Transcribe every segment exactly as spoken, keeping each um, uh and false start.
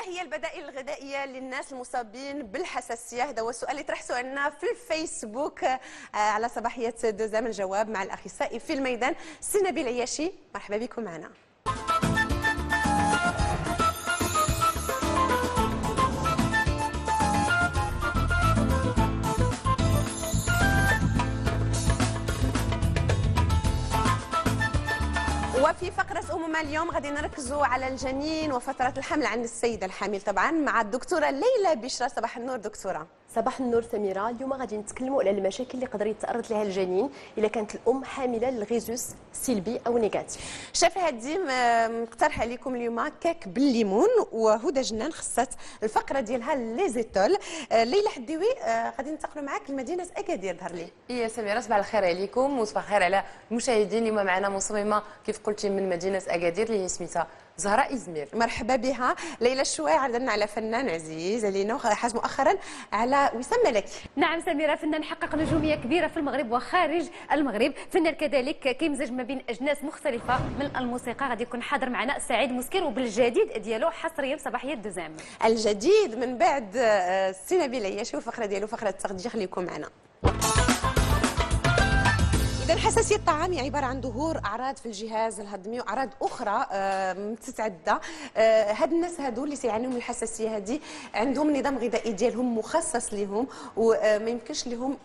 هي البدائل الغذائيه للناس المصابين بالحساسيه؟ هذا هو السؤال اللي طرحته عندنا في الفيسبوك على صباحيه دوزام. الجواب مع الاخصائي في الميدان سي نبيل عياشي. مرحبا بكم معنا. وفي فقرة أمومة اليوم غادي نركزوا على الجنين وفترة الحمل عند السيدة الحامل طبعا مع الدكتورة ليلى بشرى. صباح النور دكتورة. صباح النور سميرة. اليوم غادي نتكلموا على المشاكل اللي يقدر يتعرض لها الجنين إذا كانت الأم حاملة للغيزوس سلبي أو نيجاتيف. شاف هادي مقترحة عليكم اليوم كيك بالليمون، وهدى جنان خصات الفقرة ديالها لي زيتول. ليلى حديوي غادي ننتقلوا معاك لمدينة أكادير. ظهر لي يا سميرة صباح الخير عليكم وصباح الخير على المشاهدين. اليوم معنا مصممة كيف قلتي من مدينة أكادير اللي هي سميتها زهراء إزمير. مرحبا بها. ليلى شوي عرضنا على فنان عزيز علينا وحاز مؤخرا على وسام ملكي. نعم سميرة، فنان حقق نجومية كبيرة في المغرب وخارج المغرب، فنان كذلك كيمزج ما بين أجناس مختلفة من الموسيقى. غادي يكون حاضر معنا سعيد مسكير وبالجديد ديالو حصريا صباحية دوزام. الجديد من بعد السي نبيل عياشي والفقرة ديالو فقرة التغذية. خليكم معنا. إذا حساسية الطعام هي عبارة عن ظهور أعراض في الجهاز الهضمي وأعراض أخرى متتعدى. هاد الناس هادو اللي تيعانيو من الحساسية هادي عندهم نظام غذائي ديالهم مخصص لهم وما يمكنش لهم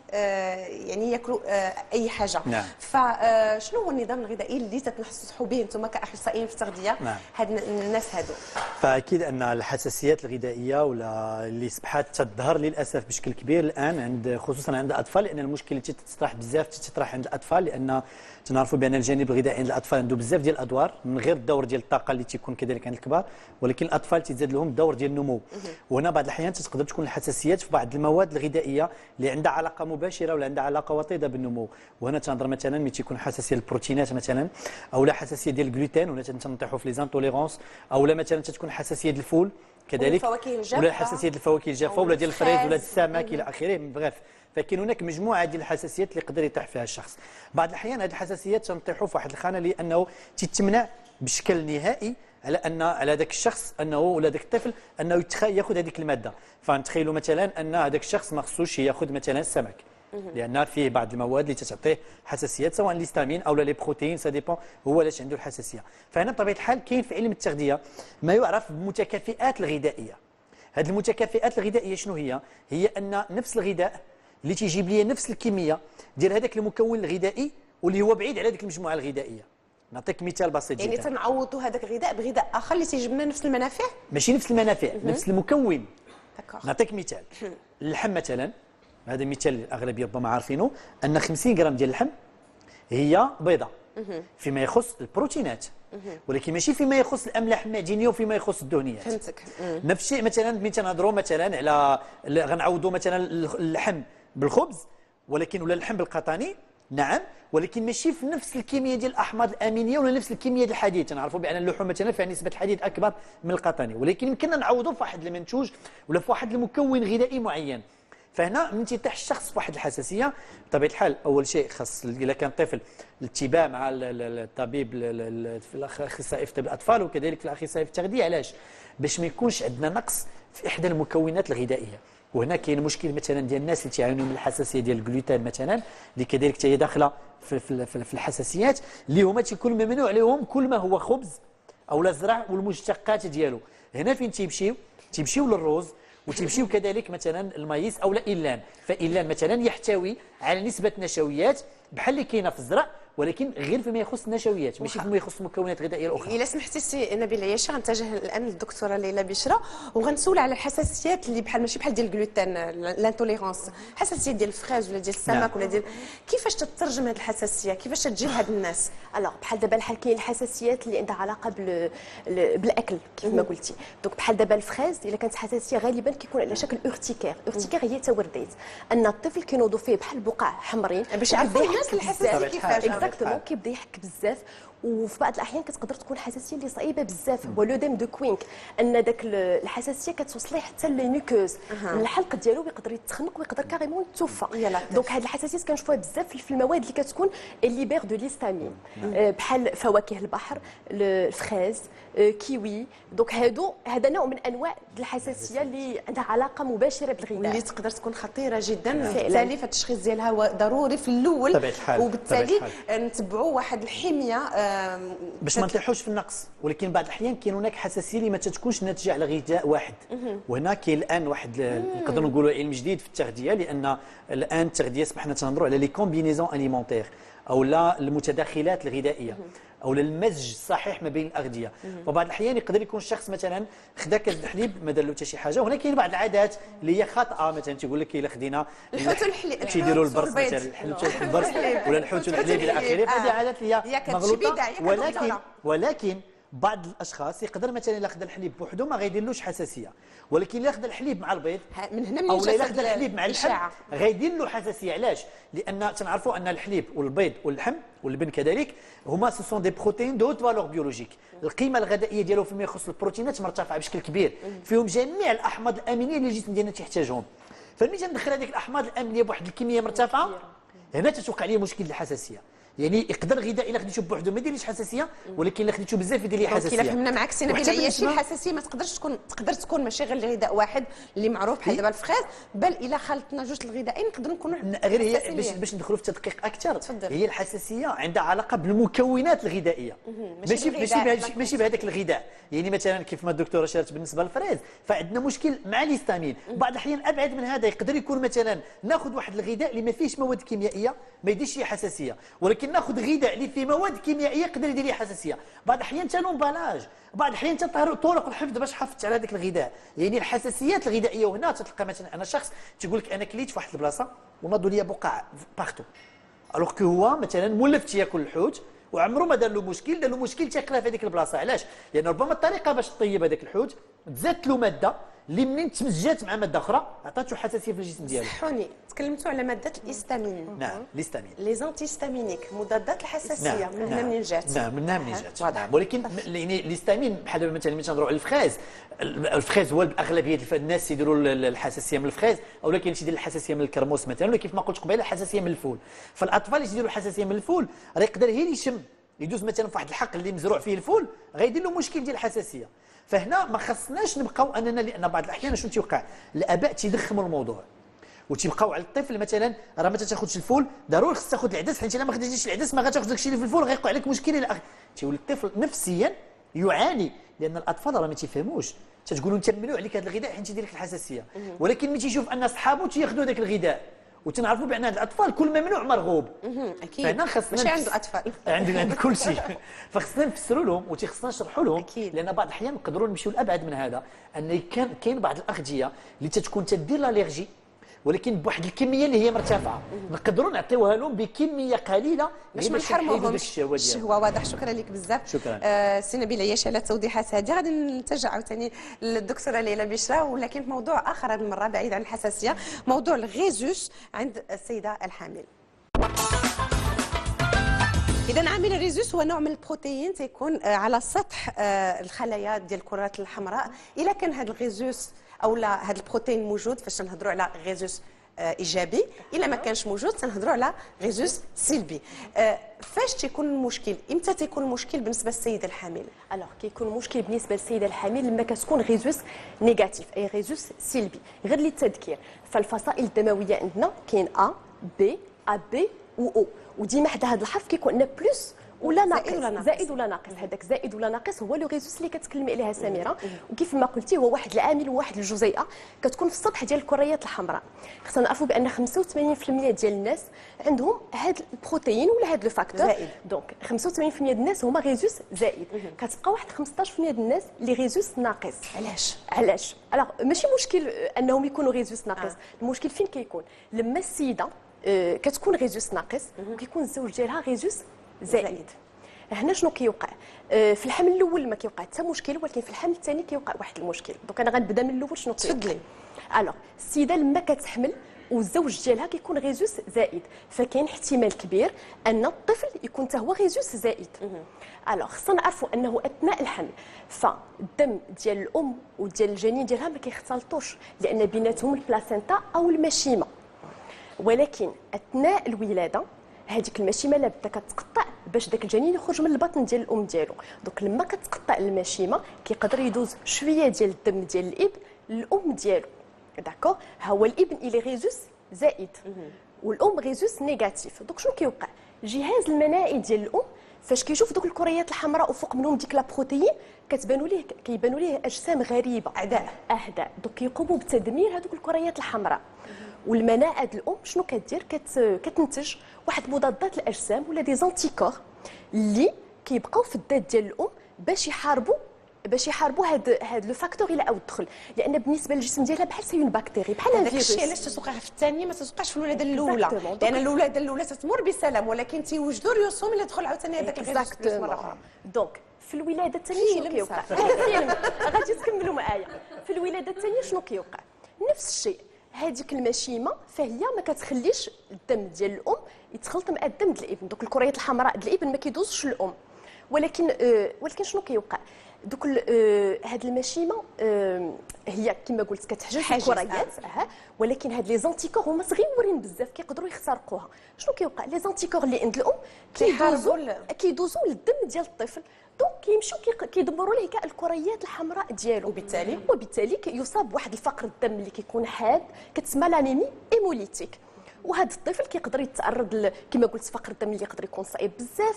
يعني ياكلوا أي حاجة. نعم. فشنو هو النظام الغذائي اللي تتنصحوا به أنتم كأخصائيين في التغذية؟ نعم. هاد الناس هادو فأكيد أن الحساسيات الغذائية ولا اللي أصبحت تظهر للأسف بشكل كبير الآن عند خصوصا عند الأطفال، لأن المشكل اللي تطرح بزاف تطرح عند الأطفال، لان تنعرفوا بان الجانب الغذائي عند الاطفال عنده بزاف ديال الادوار، من غير الدور ديال الطاقه اللي تيكون كذلك عند الكبار، ولكن الاطفال تزاد لهم الدور ديال النمو. وهنا بعض الاحيان تقدر تكون الحساسيات في بعض المواد الغذائيه اللي عندها علاقه مباشره ولا عندها علاقه وطيده بالنمو. وهنا تنهضر مثلا ملي تيكون حساسيه للبروتينات مثلا، او لا حساسيه ديال الجلوتين، ولا تنطيحوا في لي زانتوليرونس، او لا مثلا تكون حساسيه ديال الفول كذلك، ولا حساسيه الفواكه الجافه، ولا ديال الفريز ولا السمك الى اخره. بغيف فكاين هناك مجموعه ديال الحساسيات اللي يقدر يطيح فيها الشخص. بعض الاحيان هذه الحساسيات تنطيحوا في واحد الخانه لانه تتمنع بشكل نهائي على ان على ذاك الشخص انه ولا ذاك الطفل انه ياخذ هذيك الماده. فنتخيلوا مثلا ان هذاك الشخص ما خصوش ياخذ مثلا السمك، لان فيه بعض المواد اللي تعطيه حساسيات سواء الهستامين او لي بروتين، سا ديبون هو علاش عنده الحساسيه. فهنا بطبيعه الحال كاين في علم التغذيه ما يعرف بالمتكافئات الغذائيه. هذه المتكافئات الغذائيه شنو هي؟ هي ان نفس الغذاء اللي تيجيب لي نفس الكميه ديال هذاك المكون الغذائي واللي هو بعيد على هذيك المجموعه الغذائيه. نعطيك مثال بسيط جدا. يعني تنعوضوا هذاك الغذاء بغذاء اخر اللي تيجيب لنا نفس المنافع؟ ماشي نفس المنافع، نفس المكون. داكوغ. نعطيك مثال. اللحم مثلا، هذا مثال الاغلبيه ربما عارفينه، ان خمسين غرام ديال اللحم هي بيضه فيما يخص البروتينات، ولكن ماشي فيما يخص الاملاح المعدنيه وفيما يخص الدهنيات. فهمتك. نفس الشيء مثلا ملي تنهضروا مثلا على غنعوضوا مثلا اللحم بالخبز، ولكن ولا اللحم بالقطاني، نعم، ولكن ماشي في نفس الكميه ديال الاحماض الامينيه ولا نفس الكميه ديال الحديد. تنعرفوا بان اللحوم مثلا فيها نسبه الحديد اكبر من القطاني، ولكن يمكننا نعوضوا في واحد المنتوج ولا في واحد المكون غذائي معين. فهنا من تيطيح الشخص في واحد الحساسيه بطبيعه الحال، اول شيء خاص اذا كان طفل الاتباع مع الطبيب في الاخصائي في طب الاطفال وكذلك في الاخصائي في التغذيه. علاش؟ باش ما يكونش عندنا نقص في احدى المكونات الغذائيه. وهنا كاين مشكل مثلا ديال الناس اللي تيعانيوا من الحساسيه ديال الجلوتين مثلا، اللي كذلك حتى هي داخله في, في, في الحساسيات، اللي هما تيكون ممنوع عليهم كل ما هو خبز او لا زرع والمشتقات ديالو. هنا فين تيمشيو؟ تيمشيو للروز، وتمشيو كذلك مثلا المايس او لا إيلان. فإيلان مثلا يحتوي على نسبه نشويات بحال اللي كاينه في الزرع، ولكن غير فيما يخص النشويات ماشي فيما يخص المكونات الغذائيه الاخرى. الا سمحتي سي نبيل عياشي غنتجه الان للدكتوره ليلى بشرى وغنسول على الحساسيات اللي بحال ماشي بحال ديال الجلوتين، لانتوليرونس، حساسيه ديال الفخاز ولا ديال السمك. نعم. ولا ديال كيفاش تترجم هذه الحساسيه؟ كيفاش تجي لهاد الناس؟ الوغ بحال دابا بحال كاين الحساسيات اللي عندها علاقه بال... بالاكل كيف ما قلتي. دونك بحال دابا الفخاز الا كانت حساسيه غالبا كيكون على شكل اورتيكير. اورتيكير هي توريت ان الطفل كينوضوا فيه بحال بقع حمرين باش يعرفوا الناس الحساسيه كيفاش. اكزاكتومون كيبدا يحك بزاف وفي بعض الاحيان كتقدر تكون حساسيه اللي صعيبه بزاف، هو لو ديم دو كوينك، ان داك الحساسيه كتوصلي حتى لي ميكوز، الحلق ديالو يقدر يتخنق ويقدر كاريمون يتوفى. دونك هاد الحساسيات كنشوفوها بزاف في المواد اللي كتكون الليبير دو ليستامين، بحال فواكه البحر، الفريز، كيوي. دونك هادو هذا نوع من انواع الحساسيه اللي عندها علاقه مباشره بالغذاء، اللي تقدر تكون خطيره جدا. بالتالي فالتشخيص ديالها هو ضروري في الاول، طبيعة الحال. وبالتالي نتبعوا واحد الحميه باش ما نطيحوش في النقص. ولكن بعض الاحيان كاين هناك حساسيه اللي ما تتكونش ناتجه على غذاء واحد، وهنا كاين الان واحد نقدروا نقولوا علم جديد في التغذيه، لان الان التغذيه اصبحنا تنهضروا على لي كومبينيزون اليمونتير او لا المتداخلات الغذائيه او المزج الصحيح ما بين الاغذيه. وبعض الاحيان يقدر يكون الشخص مثلا خدا كاس الحليب ما دار له حتى شي حاجه، وهنا كاين بعض العادات اللي هي خاطئه. مثلا تيقول لك الا خدينا الحوت والحليب تيديروا البرص مثلا، الحوت والبرص ولا الحوت والحليب الى اخره، هذه عادات اللي هي مغلوطه. ولكن ولكن بعض الاشخاص يقدر مثلا الا خدا الحليب بوحدو ما غيديرلوش حساسيه، ولكن الا خدا الحليب مع البيض من هنا من او الا خدا الحليب مع اللحم غيدير له حساسيه. علاش؟ لان تنعرفوا ان الحليب والبيض واللحم واللبن كذلك هما سو سون دي بروتين دو هوت فالور بيولوجيك، القيمه الغذائيه ديالهم فيما يخص البروتينات مرتفعه بشكل كبير، فيهم جميع الاحماض الامينيه اللي الجسم ديالنا تيحتاجهم. فملي تندخل هذيك الاحماض الامينيه بواحد الكميه مرتفعه هنا تتوقع عليه مشكل الحساسيه. يعني يقدر غذاء الا خديتو بوحدو ما يديرليش حساسيه، ولكن الا خديتو بزاف يدير لي حساسيه. الا فهمنا معك سي نبيل عياشي، الحساسيه ما تقدرش تكون تقدر تكون ماشي غير لغذاء واحد اللي معروف بحال دابا الفخاز، بل الا خلطنا جوج الغذائين نقدروا نكونوا غير هي باش باش ندخلوا في تدقيق اكثر. هي الحساسيه عندها علاقه بالمكونات الغذائيه، ماشي ماشي ماشي بهذاك الغذاء. يعني مثلا كيف ما الدكتوره شارت بالنسبه للفريز فعندنا مشكل مع الهستامين. بعض الاحيان ابعد من هذا يقدر يكون مثلا ناخذ واحد الغذاء اللي ما فيهش مواد كيميائيه ما يديرش لي حساسيه، ولكن ناخذ غذاء اللي فيه مواد كيميائيه يقدر يدير لي حساسيه. بعض الاحيان حتى لومبالاج، بعض الاحيان حتى طرق الحفظ باش حافظت على هذاك الغذاء. يعني الحساسيات الغذائيه، وهنا تلقى مثلا انا شخص تيقول لك انا كليت في واحد البلاصه وناضوا لي بقع بارتو، الوغ كو هو مثلا مولف تياكل الحوت وعمره ما دار له مشكل، دار له مشكل تيقرا في هذيك البلاصه. علاش؟ لان ربما الطريقه باش طيب هذاك الحوت تزادت له ماده اللي منين تمزجات مع ماده اخرى عطاتو حساسيه في الجسم ديالو. صحوني تكلمتوا على ماده الاستامين. نعم الاستامين، لي زانتيستامينيك مضادات الحساسيه. نعم. من هنا منين جات؟ نعم من هنا منين جات. نعم. ولكن يعني الاستامين بحال مثلا ملي تنهضروا على الفخاز، الفخاز هو باغلبيه الناس يديروا الحساسيه من الفخاز، او كاين اللي يدير الحساسيه من الكرموس مثلا، ولا كيف ما قلت قبيله الحساسيه من الفول. فالاطفال اللي يديروا الحساسيه من الفول راه يقدر هي اللي يشم يدوز مثلا في واحد الحق اللي مزروع فيه الفول غيدير له مشكل ديال الحساسيه. فهنا ما خصناش نبقاو اننا، لان بعض الاحيان شنو تيوقع؟ الاباء تيدخموا الموضوع وتيبقاو على الطفل مثلا راه ما تاخذش الفول، ضروري خصك تاخذ العدس، حيت الا ما خديتيش العدس ما غاتاخذ داكشي اللي في الفول غيوقع لك مشكل الى اخره. تيولي الطفل نفسيا يعاني، لان الاطفال راه ما تيفهموش. تتقولوا نتمنوا عليك هذا الغذاء حيت تيدير لك الحساسيه، ولكن ملي تيشوف ان صحابو تياخذوا ذاك الغذاء وتنعرفوا بان هاد الاطفال كل ممنوع مرغوب. اكيد فهنا خصنا ماشي عنده اطفال عندنا عند كل شيء. فخصنا نفسروا لهم وتخصنا نشرحوا لهم، أكيد. لان بعض الاحيان نقدروا نمشيو لابعد من هذا، ان كان كاين بعض الاغذيه اللي تتكون تدير لاليرجي ولكن بواحد الكميه اللي هي مرتفعه، نقدروا نعطيوها لهم بكميه قليله باش ما نحرموهمش الشهوه. واضح. شكرا لك بزاف. شكرا. آه سي نبيل عياشي على التوضيحات هذه. غادي نتجه عاوتاني للدكتوره ليلى بشرى، ولكن في موضوع اخر هذه المره بعيد عن الحساسيه، موضوع الغيزوس عند السيده الحامل. إذا عامل الريزوس هو نوع من البروتين تيكون على سطح الخلايا ديال الكرات الحمراء. إلا كان هذا الغيزوس او لا هذا البروتين موجود فاش تنهضروا على غيزوس ايجابي، الا ما كانش موجود تنهضروا على غيزوس سلبي. فاش تيكون المشكل؟ امتى تيكون المشكل بالنسبه للسيده الحامل؟ الوغ كيكون المشكل بالنسبه للسيده الحامل لما كتكون غيزوس نيجاتيف، اي غيزوس سلبي. غير للتذكير فالفصائل الدمويه عندنا كاين ا بي ا بي و او، وديما حدا هذا الحرف كيكون لنا بلس ولا ناقص، زائد ولا ناقص. هذاك زائد ولا ناقص هو لو غيزوس اللي كتكلمي عليها سميره. وكيف ما قلتي هو واحد العامل وواحد الجزيئه كتكون في السطح ديال الكريات الحمراء. خصنا نعرفوا بان خمسة وثمانين بالمئة ديال الناس عندهم هذا البروتين ولا هذا الفاكتور زائد. دونك خمسة وثمانين بالمئة ديال الناس هما غيزوس زائد، كتبقى واحد خمسطاش بالمئة ديال الناس اللي غيزوس ناقص. علاش؟ علاش؟ الوغ ماشي مشكل انهم يكونوا غيزوس ناقص، المشكل فين كيكون؟ لما السيده آه كتكون غيزوس ناقص وكيكون الزوج ديالها غيزوس زائد, زائد. هنا شنو كيوقع؟ آه في الحمل الاول ما كيوقع حتى مشكل، ولكن في الحمل الثاني كيوقع واحد المشكل. دونك انا غنبدا من الاول. شنو تفضلي. الوغ السيده لما كتحمل والزوج ديالها كيكون غيزوس زائد، فكاين احتمال كبير ان الطفل يكون حتى هو غيزوس زائد. الوغ خصنا نعرفوا انه اثناء الحمل فالدم ديال الام وديال الجنين ديالها ما كيختلطوش، لان بيناتهم البلاسينتا او المشيمه. ولكن اثناء الولاده هذيك المشيمه لابد كتقطع باش داك الجنين يخرج من البطن ديال الام ديالو. دونك لما كتقطع المشيمه كيقدر يدوز شويه ديال الدم ديال الابن للام ديالو. داكور، ها هو الابن الي غيزوس زائد والام غيزوس نيجاتيف. دونك شنو كيوقع؟ الجهاز المناعي ديال الام فاش كيشوف دوك الكريات الحمراء وفوق منهم ديك لا بروتيين كتبانوا ليه كيبانوا ليه اجسام غريبه، اعداء اعداء. دونك كيقوموا بتدمير هذوك الكريات الحمراء. والمناعه ديال الام شنو كدير؟ كت... كتنتج واحد مضادات الاجسام ولا دي زانتيكور اللي كيبقاو في الذات ديال الام باش يحاربوا باش يحاربوا هاد هاد لو فاكتور الى عاود دخل، لان بالنسبه للجسم ديالها بحال سي اون بكتيري بحال ان فيروس. الشيء علاش تتوقع في الثانيه ما تتوقعش في الولاده الاولى، لان الولاده الاولى تتمر بسلام ولكن تيوجدوا الرسوم اللي تدخل عاوتاني هذاك الفيروس مره اخرى. دونك في الولاده الثانيه شنو كيوقع؟ غادي تكملوا معايا. في الولاده الثانيه شنو كيوقع؟ نفس الشيء، هذيك المشيمه فهي ما كتخليش الدم ديال الام يتخلط مع الدم ديال الابن. دوك الكريات الحمراء ديال الابن ما كيدوزش للام، ولكن آه ولكن شنو كيوقع؟ دوك آه هاد المشيمه آه هي كما قلت كتحجز الكريات، آه ولكن هاد لي زانتيكور هما صغيورين بزاف كيقدروا يخترقوها. شنو كيوقع؟ لي زانتيكور اللي عند الام كيدوزوا كيدوزوا للدم ديال الطفل، دونك كيمشيو كيدمروا ليه كاع الكريات الحمراء ديالو، وبالتالي وبالتالي يصاب بواحد الفقر الدم اللي كيكون حاد كتسمى لانيمي هيموليتيك. وهذا الطفل كيقدر يتعرض كما قلت فقر الدم اللي يقدر يكون صعيب بزاف،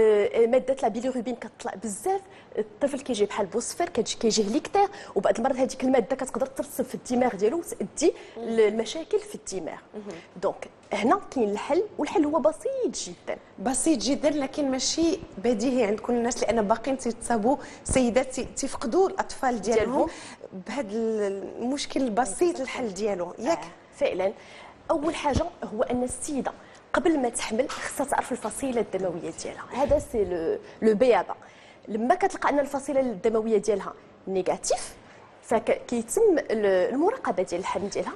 ماده لا بيليروبين كتطلع بزاف، الطفل كيجي بحال بوصفر كيجي هليكتير، وبعض المرات هذيك الماده كتقدر ترسب في الدماغ ديالو وتؤدي للمشاكل في الدماغ. دونك هنا كاين الحل، والحل هو بسيط جدا بسيط جدا لكن ماشي بديهي عند كل الناس، لان باقيين تيتصابوا سيدات تيفقدوا الاطفال ديالهم بهذا المشكل البسيط الحل ديالو ياك. آه فعلا. اول حاجه هو ان السيده قبل ما تحمل خصها تعرف الفصيله الدمويه ديالها، هذا سي لو بيابا. لما كتلقى ان الفصيله الدمويه ديالها نيجاتيف فكيتم المراقبه ديال الحمل ديالها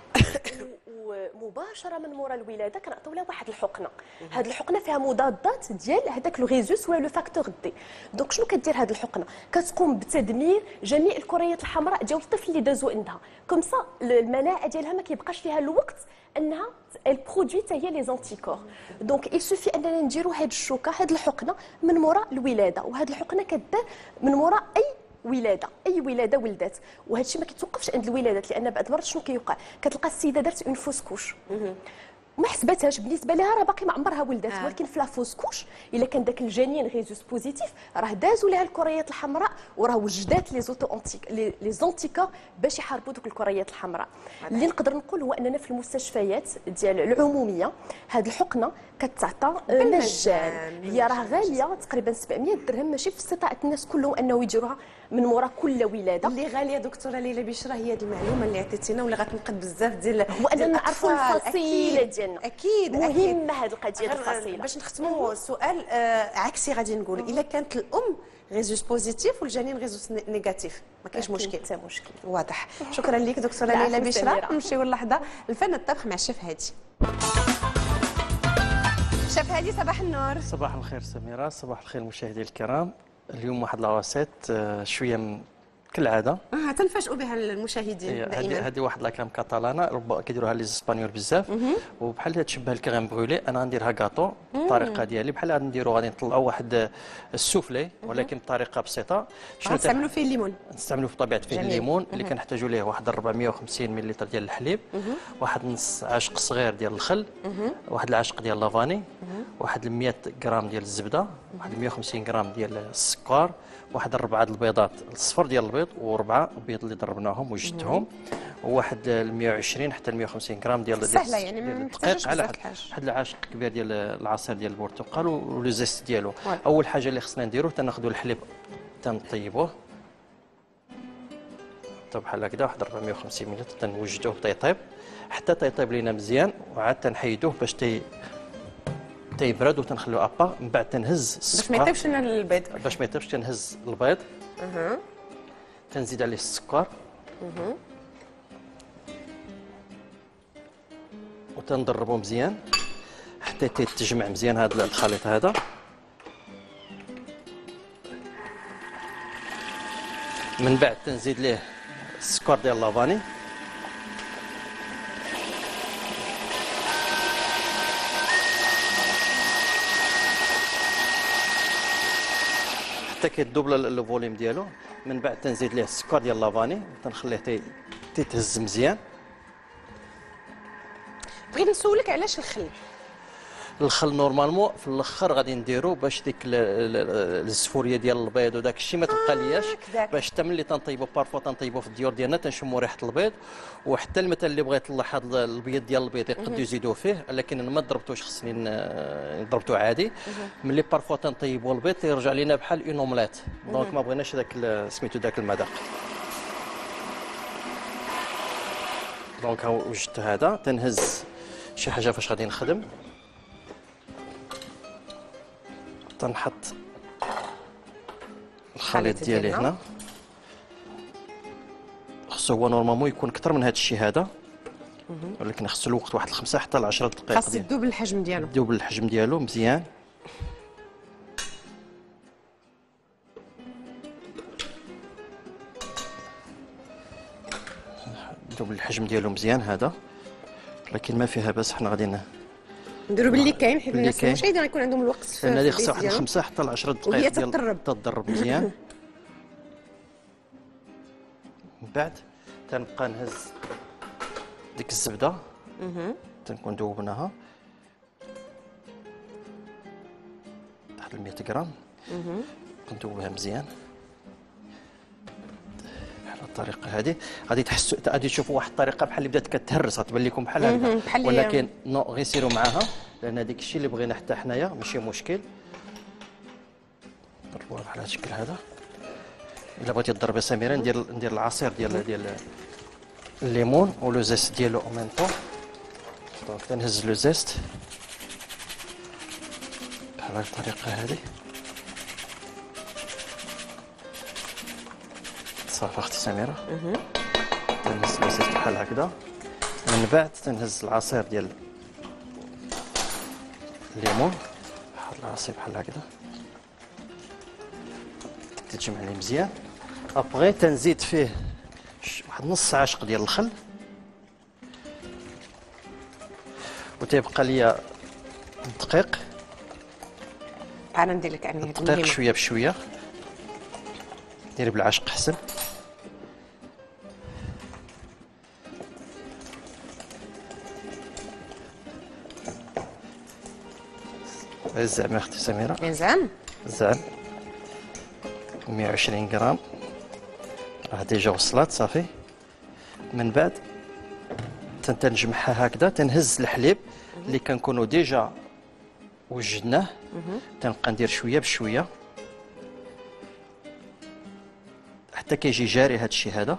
ومباشره من مورا الولاده كنعطيو لها واحد الحقنه. هذه الحقنه فيها مضادات ديال هذاك لو غيزوس ولا لو فاكتور دي. دونك شنو كدير هذه الحقنه؟ كتقوم بتدمير جميع الكريات الحمراء ديال الطفل اللي دازو عندها، كوم سا المناعه ديالها ما كيبقاش ليها الوقت انها البرودوي حتى هي لي زانتيكور. دونك يسوفي اننا نديروا هذه الشوكه هذه الحقنه من مورا الولاده، وهذه الحقنه كدار من مورا اي ولاده اي ولاده ولدات. وهذا الشيء ما كيتوقفش عند الولادات، لان بعض المرات شنو كيوقع؟ كتلقى السيده دارت اون فوس كوش ما حسبتهاش بالنسبه لها راه باقي ما عمرها ولدات، آه. ولكن في لافوس كوش الا كان داك الجنين غيزوس بوزيتيف راه دازوا لها الكريات الحمراء وراه وجدات لي زوتو انتيك لي زونتيكا باش يحاربوا دوك الكريات الحمراء. اللي نقدر نقول هو اننا في المستشفيات ديال العموميه هذه الحقنه كتعطى مجان، هي راه غاليه تقريبا سبعمية درهم، ماشي في استطاعه الناس كلهم انه يديروها من مورا كل ولاده. اللي غاليه دكتوره ليلى بشرى هي هذه المعلومه اللي عطيتينا واللي غتنقذ بزاف ديال هو اننا نعرفوا الفصيله ديالنا. اكيد مهمه هذه القضيه الفصيله. باش نختموا السؤال آه عكسي غادي نقول، الا كانت الام غيزوس بوزيتيف والجنين غيزوس نيجاتيف ما كاينش مشكل حتى مشكل. واضح. شكرا لك دكتوره ليلى بشرى. نمشيو اللحظه الفن الطبخ مع الشيف هادي. شيف هادي صباح النور. صباح الخير سميرة، صباح الخير المشاهدين الكرام. اليوم واحد لاواسيت شويه كالعاده اه تنفاجئوا بها المشاهدين دائما. هذه واحد لاكريم كاتالانا ربما كيديروها لي اسبانيول بزاف، وبحال تشبه الكريم برويلي. انا غنديرها كاطو بالطريقه ديالي، بحال غادي نديروا غادي نطلعوا واحد السوفلي ولكن بطريقه بسيطه. نستعملوا فيه الليمون، نستعملوا في طبيعه فيه الليمون اللي كنحتاجوا ليه واحد أربعمية وخمسين مليلتر ديال الحليب، واحد نص عشق صغير ديال الخل، واحد العشق ديال لافاني، واحد مية غرام ديال الزبده، واحد مية وخمسين غرام ديال السكر، واحد ربعه البيضات الصفر ديال البيض وربعه البيض اللي ضربناهم وجدتهم، وواحد مية وعشرين حتى مية وخمسين غرام ديال سهله يعني ما الدقيق على واحد العاشق كبير ديال العصير ديال البرتقال ولو زيست ديالو. اول حاجه اللي خصنا نديرو تناخذوا الحليب تنطيبوه حتى بحال هكذا واحد أربعمية وخمسين مليلتر، تنوجدوه تيطيب حتى تيطيب لينا مزيان، وعاد تنحيدوه باش تي تيبرد وتنخليو ابا. من بعد تنهز باش ما يطيبش لنا البيض، باش ما يطيبش تنهز البيض اها تنزيد عليه السكر اها وتنضربوا مزيان حتى تتجمع مزيان هذا الخليط هذا. من بعد تنزيد ليه السكر ديال لافاني، حتى كيدوبل الفوليوم ديالو. من بعد تنزيد ليه السكر ديال لافاني وتنخليه تي تيتهز مزيان. بغيت نسولك علاش الخل؟ الخل نورمالمون في الاخر غادي نديرو باش ديك الزفوريه ديال البيض وداك الشيء ما تبقى لياش، باش حتى ملي تنطيبو بارفو تنطيبو في الديور ديالنا تنشمو ريحه البيض. وحتى المثل اللي بغى يطلع هذا البيض ديال البيض يقدروا يزيدوه فيه، لكن انا ما ضربتوش، خصني ضربته عادي. ملي بارفو تنطيبو البيض تيرجع لينا بحال اون اومليت، دونك ما بغيناش داك سميتو داك المذاق. دونك ها وجدت هذا تنهز شي حاجه فاش غادي نخدم. تنحط الخليط ديالي هنا، خصو هو نورمالمون يكون اكثر من هذا الشيء هذا، ولكن خصو الوقت واحد الخمسة حتى لعشرة دقائق. خاص يذوب الحجم ديالو، يذوب الحجم ديالو مزيان. يذوب الحجم ديالو مزيان هذا، لكن ما فيها باس. حنا غادي نديرو باللي كاين حيت الناس المشاهدين غيكون عندهم الوقت في لان هذه خصها واحد خمسة حتى لعشرة دقائق ديال تضرب مزيان. من بعد تنبقى نهز ديك الزبده تنكون ذوبناها تحت مية غرام، كنذوبها مزيان بحال الطريقه هذه. غادي تحسوا غادي تشوفوا واحد الطريقه بحال اللي بدات كتهرس، غتبان لكم بحال هكا، ولكن نو غير سيروا معاها لان هذاك الشيء اللي بغينا حتى حنايا ماشي مشكل. ضربوها بحال هذا الشكل هذا. الا بغيتي تضربي سميره ندير ندير العصير ديال ديال الليمون ولو زيست ديالو او ميم طون. دونك تنهز لو زيست بحال هذه الطريقه هذه. صافي اختي سميره. تنهز لو زيست بحال هكذا. من بعد تنهز العصير ديال الليمون بحال العصير بحال هكذا، تتجمع ليه مزيان. ابغي تنزيد فيه واحد نص عاشق ديال الخل، وتيبقى ليا الدقيق. انا ندير لك يعني الدقيق شويه بشويه، ديري بالعاشق احسن. زعما اختي سميره زعم زعم مية وعشرين غرام راه ديجا وصلت صافي. من بعد تنجمعها هكذا، تنهز الحليب اللي كنكونوا ديجا وجدناه، تنبقى ندير شويه بشويه حتى كيجي جاري هذا الشيء هذا.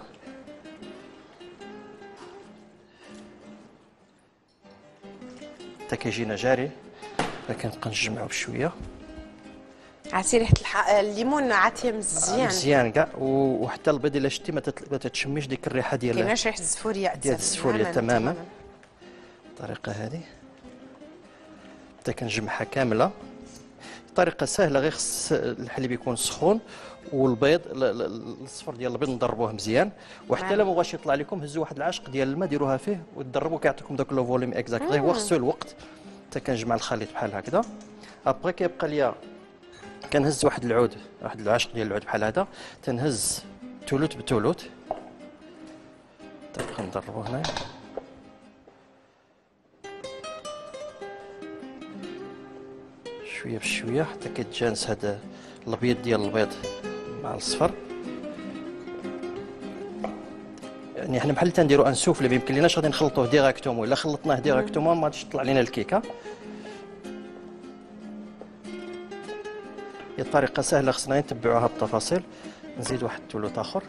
حتى كيجينا جاري، لكن نبقى نجمعو بشويه. عرفتي ريحه الح... الليمون عاطيه مزيان مزيان كاع. وحتى البيض الا شتي ما تتشميش ديك الريحه ديال كايناش ريحه الزفوريه ديال الزفوريه تماما. الطريقه هذه حتى كنجمعها كامله. طريقه سهله، غير خص الحليب يكون سخون والبيض الصفر ديال البيض نضربوه مزيان. وحتى الا ما بغاش يطلع لكم هزوا واحد العاشق ديال الماء ديروها فيه وتدربوا كيعطيكم داك لو فوليوم اكزاكت. غير هو خصو الوقت. حتى كنجمع الخليط بحال هكذا. ابغي كيبقى ليا كنهز واحد العود، واحد العاشق ديال العود بحال هذا، تنهز ثلث بثلث، تنبقى نضربو هنايا. شويه بشويه حتى كيتجانس هذا الابيض ديال البيض مع الصفر. يعني حنا بحال تنديرو ان سوفلي، ما يمكن ليناش غادي نخلطوه ديراكتومون. الا خلطناه ديراكتومون ما غاديش تطلع لنا الكيكه. هي الطريقه سهله، خصنا نتبعوها بالتفاصيل. نزيد واحد الثلث اخر.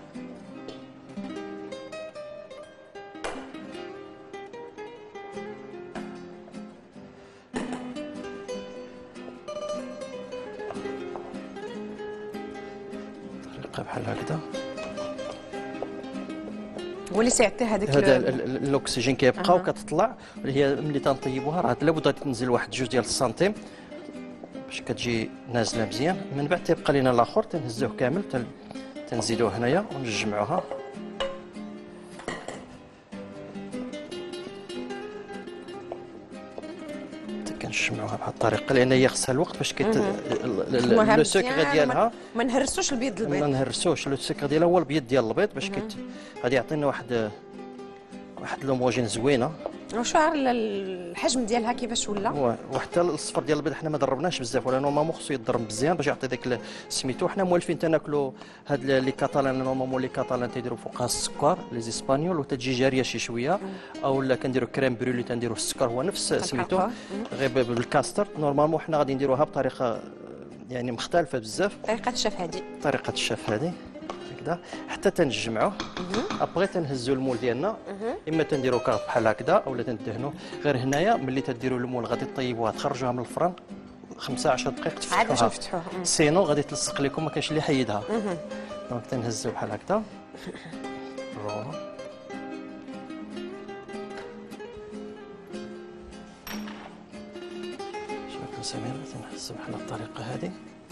طريقه بحال هكذا. هو اللي سيعطي هذاك هذا ال- ال- الاكسجين كيبقى وكتطلع. هي ملي تنطيبوها راه لابد تنزل واحد جوج ديال السنتيم باش كتجي نازله مزيان. من بعد تيبقى لينا الاخر تنهزوه كامل تن- تنزيدوه هنايا ونجمعوها. كنجمعوها بهذه الطريقه لان هي خصها الوقت باش كيت لو سكر ديالها. ما نهرسوش البيض البيض، ما نهرسوش. لو سكر ديالها هو البيض ديال البيض باش كيت غادي يعطينا واحد واحد لوموجين زوينه. وشو عار الحجم ديالها كيفاش ولا؟ هو وحتى الصفر ديال البيض حنا ما ضربناش بزاف ولا نورمالمون خصو يضرب مزيان باش يعطي داك سميتو. حنا موالفين تناكلوا هاد لي كاتالان نورمالمون لي كاتالان تيديروا فوقها السكر لي اسبانيول وتجي جاريه شي شويه، او لا كنديروا كريم برولي تنديروا السكر هو نفس سميتو غير بالكاستر. نورمالمون حنا غادي نديروها بطريقه يعني مختلفه بزاف. طريقه الشاف هذه طريقه الشاف هذه هكذا حتى تنجمعوه. ابغي تنهزوا المول ديالنا اما تنديروا كارط بحال هكذا اولا تندهنوا. غير هنايا ملي تديروا المول غادي طيبوها تخرجوها من الفران خمسة عشر دقيقه عاد باش تفتحوها، نفتحوها. سينو غادي تلصق لكم ما كاينش اللي يحيدها. دونك تنهزوا بحال هكذا. فوالا شوفوا سميرة تنهزوا بحال الطريقه هذه.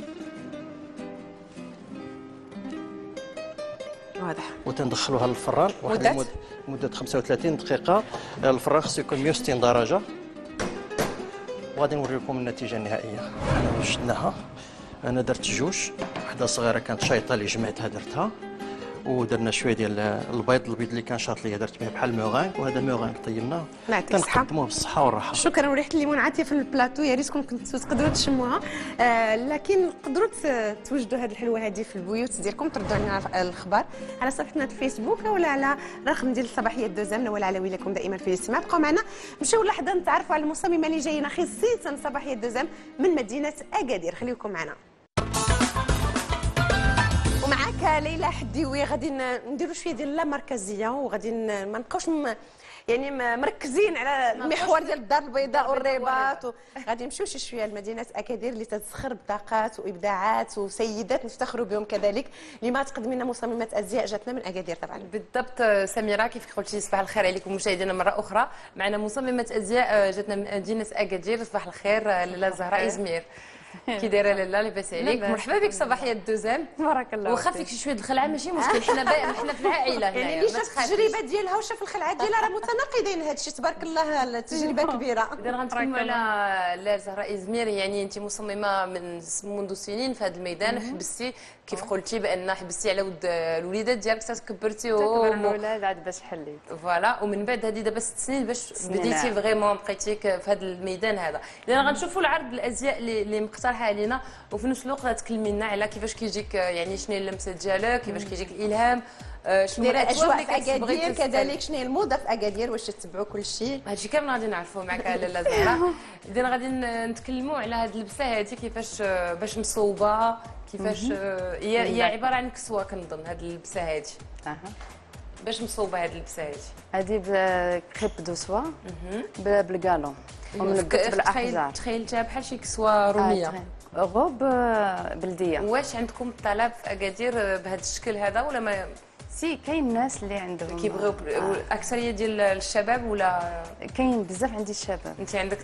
واضح. وتندخلوها للفران واحد مدة؟ المد... مده خمسة وثلاثين دقيقه. الفران خصو يكون مية وستين درجه. وغادي نوري لكم النتيجه النهائيه. انا وجدناها، انا درت جوج، وحده صغيره كانت شايطه اللي جمعتها درتها، ودرنا شويه ديال البيض. البيض اللي كان شاط ليا درت به بحال ميوغانك، وهذا ميوغانك طيبناه. يعطيك الصحة. كنقدموه بالصحه والراحه. شكرا. وريحه الليمون عاطيه في البلاطو، يا ريتكم كنتوا تقدروا تشموها. آه لكن تقدروا ت- توجدوا هذه الحلوه هذه في البيوت ديالكم. تردوا علينا الخبر على صفحتنا الفيسبوك ولا على رقم ديال صباحيه دوزام. ولا على ويلكم دائما في الاستماع. بقوا معنا نمشيو لحظه نتعرفوا على المصممه اللي جايين خصيصا صباحيه دوزام من مدينه اكادير. خليكم معنا. ومعاك ليلى حديوي. غادي نديروا شويه ديال لا مركزيه، وغادي ن- ما نبقاوش م- يعني م- مركزين على المحور ديال الدار البيضاء والرباط. غادي نمشيو شي شويه لمدينه اكادير اللي تزخر بطاقات وابداعات وسيدات نفتخروا بهم كذلك. لما تقدم لنا مصممه ازياء جاتنا من اكادير طبعا. بالضبط سميره، كيف قلتي صباح الخير عليكم مشاهدينا مره اخرى. معنا مصممه ازياء جاتنا من مدينه اكادير. صباح الخير لاله زهراء ازمير. كي دايره لاله؟ لاباس عليك؟ مرحبا بك صباحيه الدوزام. بارك الله واخا فيك شي شويه الخلعه ماشي مشكل، حنا باين حنا في العائله هنايا. يعني اللي شاف التجربه ديالها وشاف الخلعه ديالها راه متناقضين. هذا الشيء تبارك الله التجربه كبيره. اذا غنتكلموا على لاله زهراء ازمير، يعني انت مصممه من منذ سنين في هذا الميدان. حبستي كيف قلتي بان حبستي على ود الوليدات ديالك حتى كبرتيهم. كبر الولاد عاد باش حليت. فوالا، ومن بعد هذه دابا ست سنين باش بديتي فريمون بقيتي في هذا الميدان هذا. اذا غنشوفوا العرض الازياء اللي اللي مقترحه علينا، وفي نفس الوقت غتكلمي لنا على كيفاش كيجيك يعني شنو هي اللمسه ديالك، كيفاش كيجيك الالهام، آه، شنو دايره الاجواء اجواء اللي في كتبغي اكادير تستعمل. كذلك. شنو هي الموضه في اكادير؟ واش تتبعوا كل شيء؟ هادشي كامل غادي نعرفوه معك لاله زهراء. اذا غادي نتكلموا على هاد اللبسه هذه كيفاش آه، باش مصوبه، كيفاش آه، هي هي عباره عن كسوه كنظن هاد اللبسه هذه. اها باش مصوبه هاد اللبسه هذه؟ هذه بكريب دو سوا بالكالون ومنقط بالاحجار. تخيلتها بحال شي كسوه روميه. غوب بلديه. واش عندكم طلب في اكادير بهذا الشكل هذا ولا ما سي كاين الناس اللي عندهم كيبغيو؟ الاكثريه ديال الشباب ولا كاين بزاف عندي الشباب. انت عندك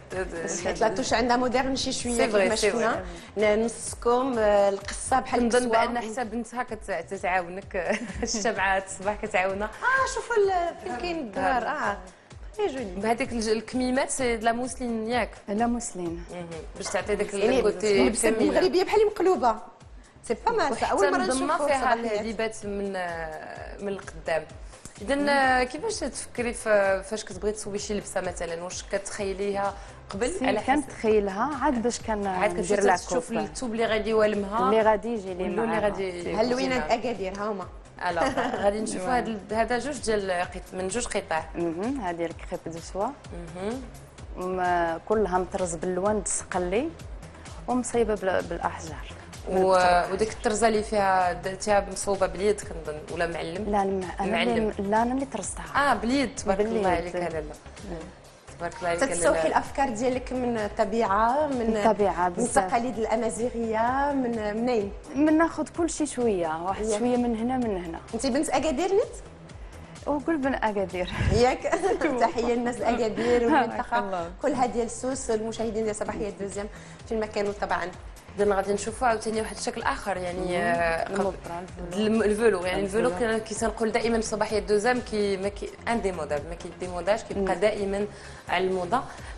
لا عندها مودرن شي شويه سي فري، كما سي شفنا. نصكم القصه بحال نظن الكسوه. بان حتى بنتها كتعاونك الشمعات الصباح كتعاونها. اه شوفوا ال- فين كاين الدار. اه تري جولي. بهذيك الكميمات سي لا موسلين ياك لا موسلين باش تعطي داك يعني الكوتي اللبسه المغربيه بحال مقلوبه. سي با مال. اول مره نضمها نشوفوا فيها صباحيات. الهبات من من القدام. اذا كيفاش تفكري في فاش كتبغي تصوبي شي لبسه مثلا؟ واش كتخيليها قبل على حسب كنتخيلها عاد باش عاد كندير كتشوف لا تشوف الثوب اللي غادي يوالمها اللي غادي يجي لي اللي غادي هلوين اكادير ها هما. الوغ غادي نشوفوا هذا هذا جوج ديال قط- من جوج قطع. هذه الكريب دو سوا م- كلها مطرز باللوان تسقلي ومصيبه بال- بالاحجار. و- وديك الطرزه اللي فيها درتيها مصوبه باليد كنظن ولا معلم؟ لا الم- انا معلم. اللي لا انا اللي طرزتها. اه باليد. تبارك الله باليد. عليك لاله. تبارك الله عليك تتستوحي لاله. الافكار ديالك من الطبيعه، من الطبيعة من بزاف. التقاليد الامازيغيه، من منين؟ من ناخذ كل شيء شويه، واحد ياك. شويه من هنا من هنا. انت بنت اكادير نت؟ وقلب اكادير. ياك تحيه للناس اكادير والمنطقه الله. كلها ديال سوس، المشاهدين ديال صباحيه دوزيام فين ما كانوا طبعا. درنا غادي نشوفوا عاوتاني واحد الشكل اخر يعني آه، قبل- الم- الفولو يعني الفولو كان كي تنقول دائما في صباحيه دوزام كي ما كي ان ديمودابل ما كيديموداش كيبقى دائما على الموضه.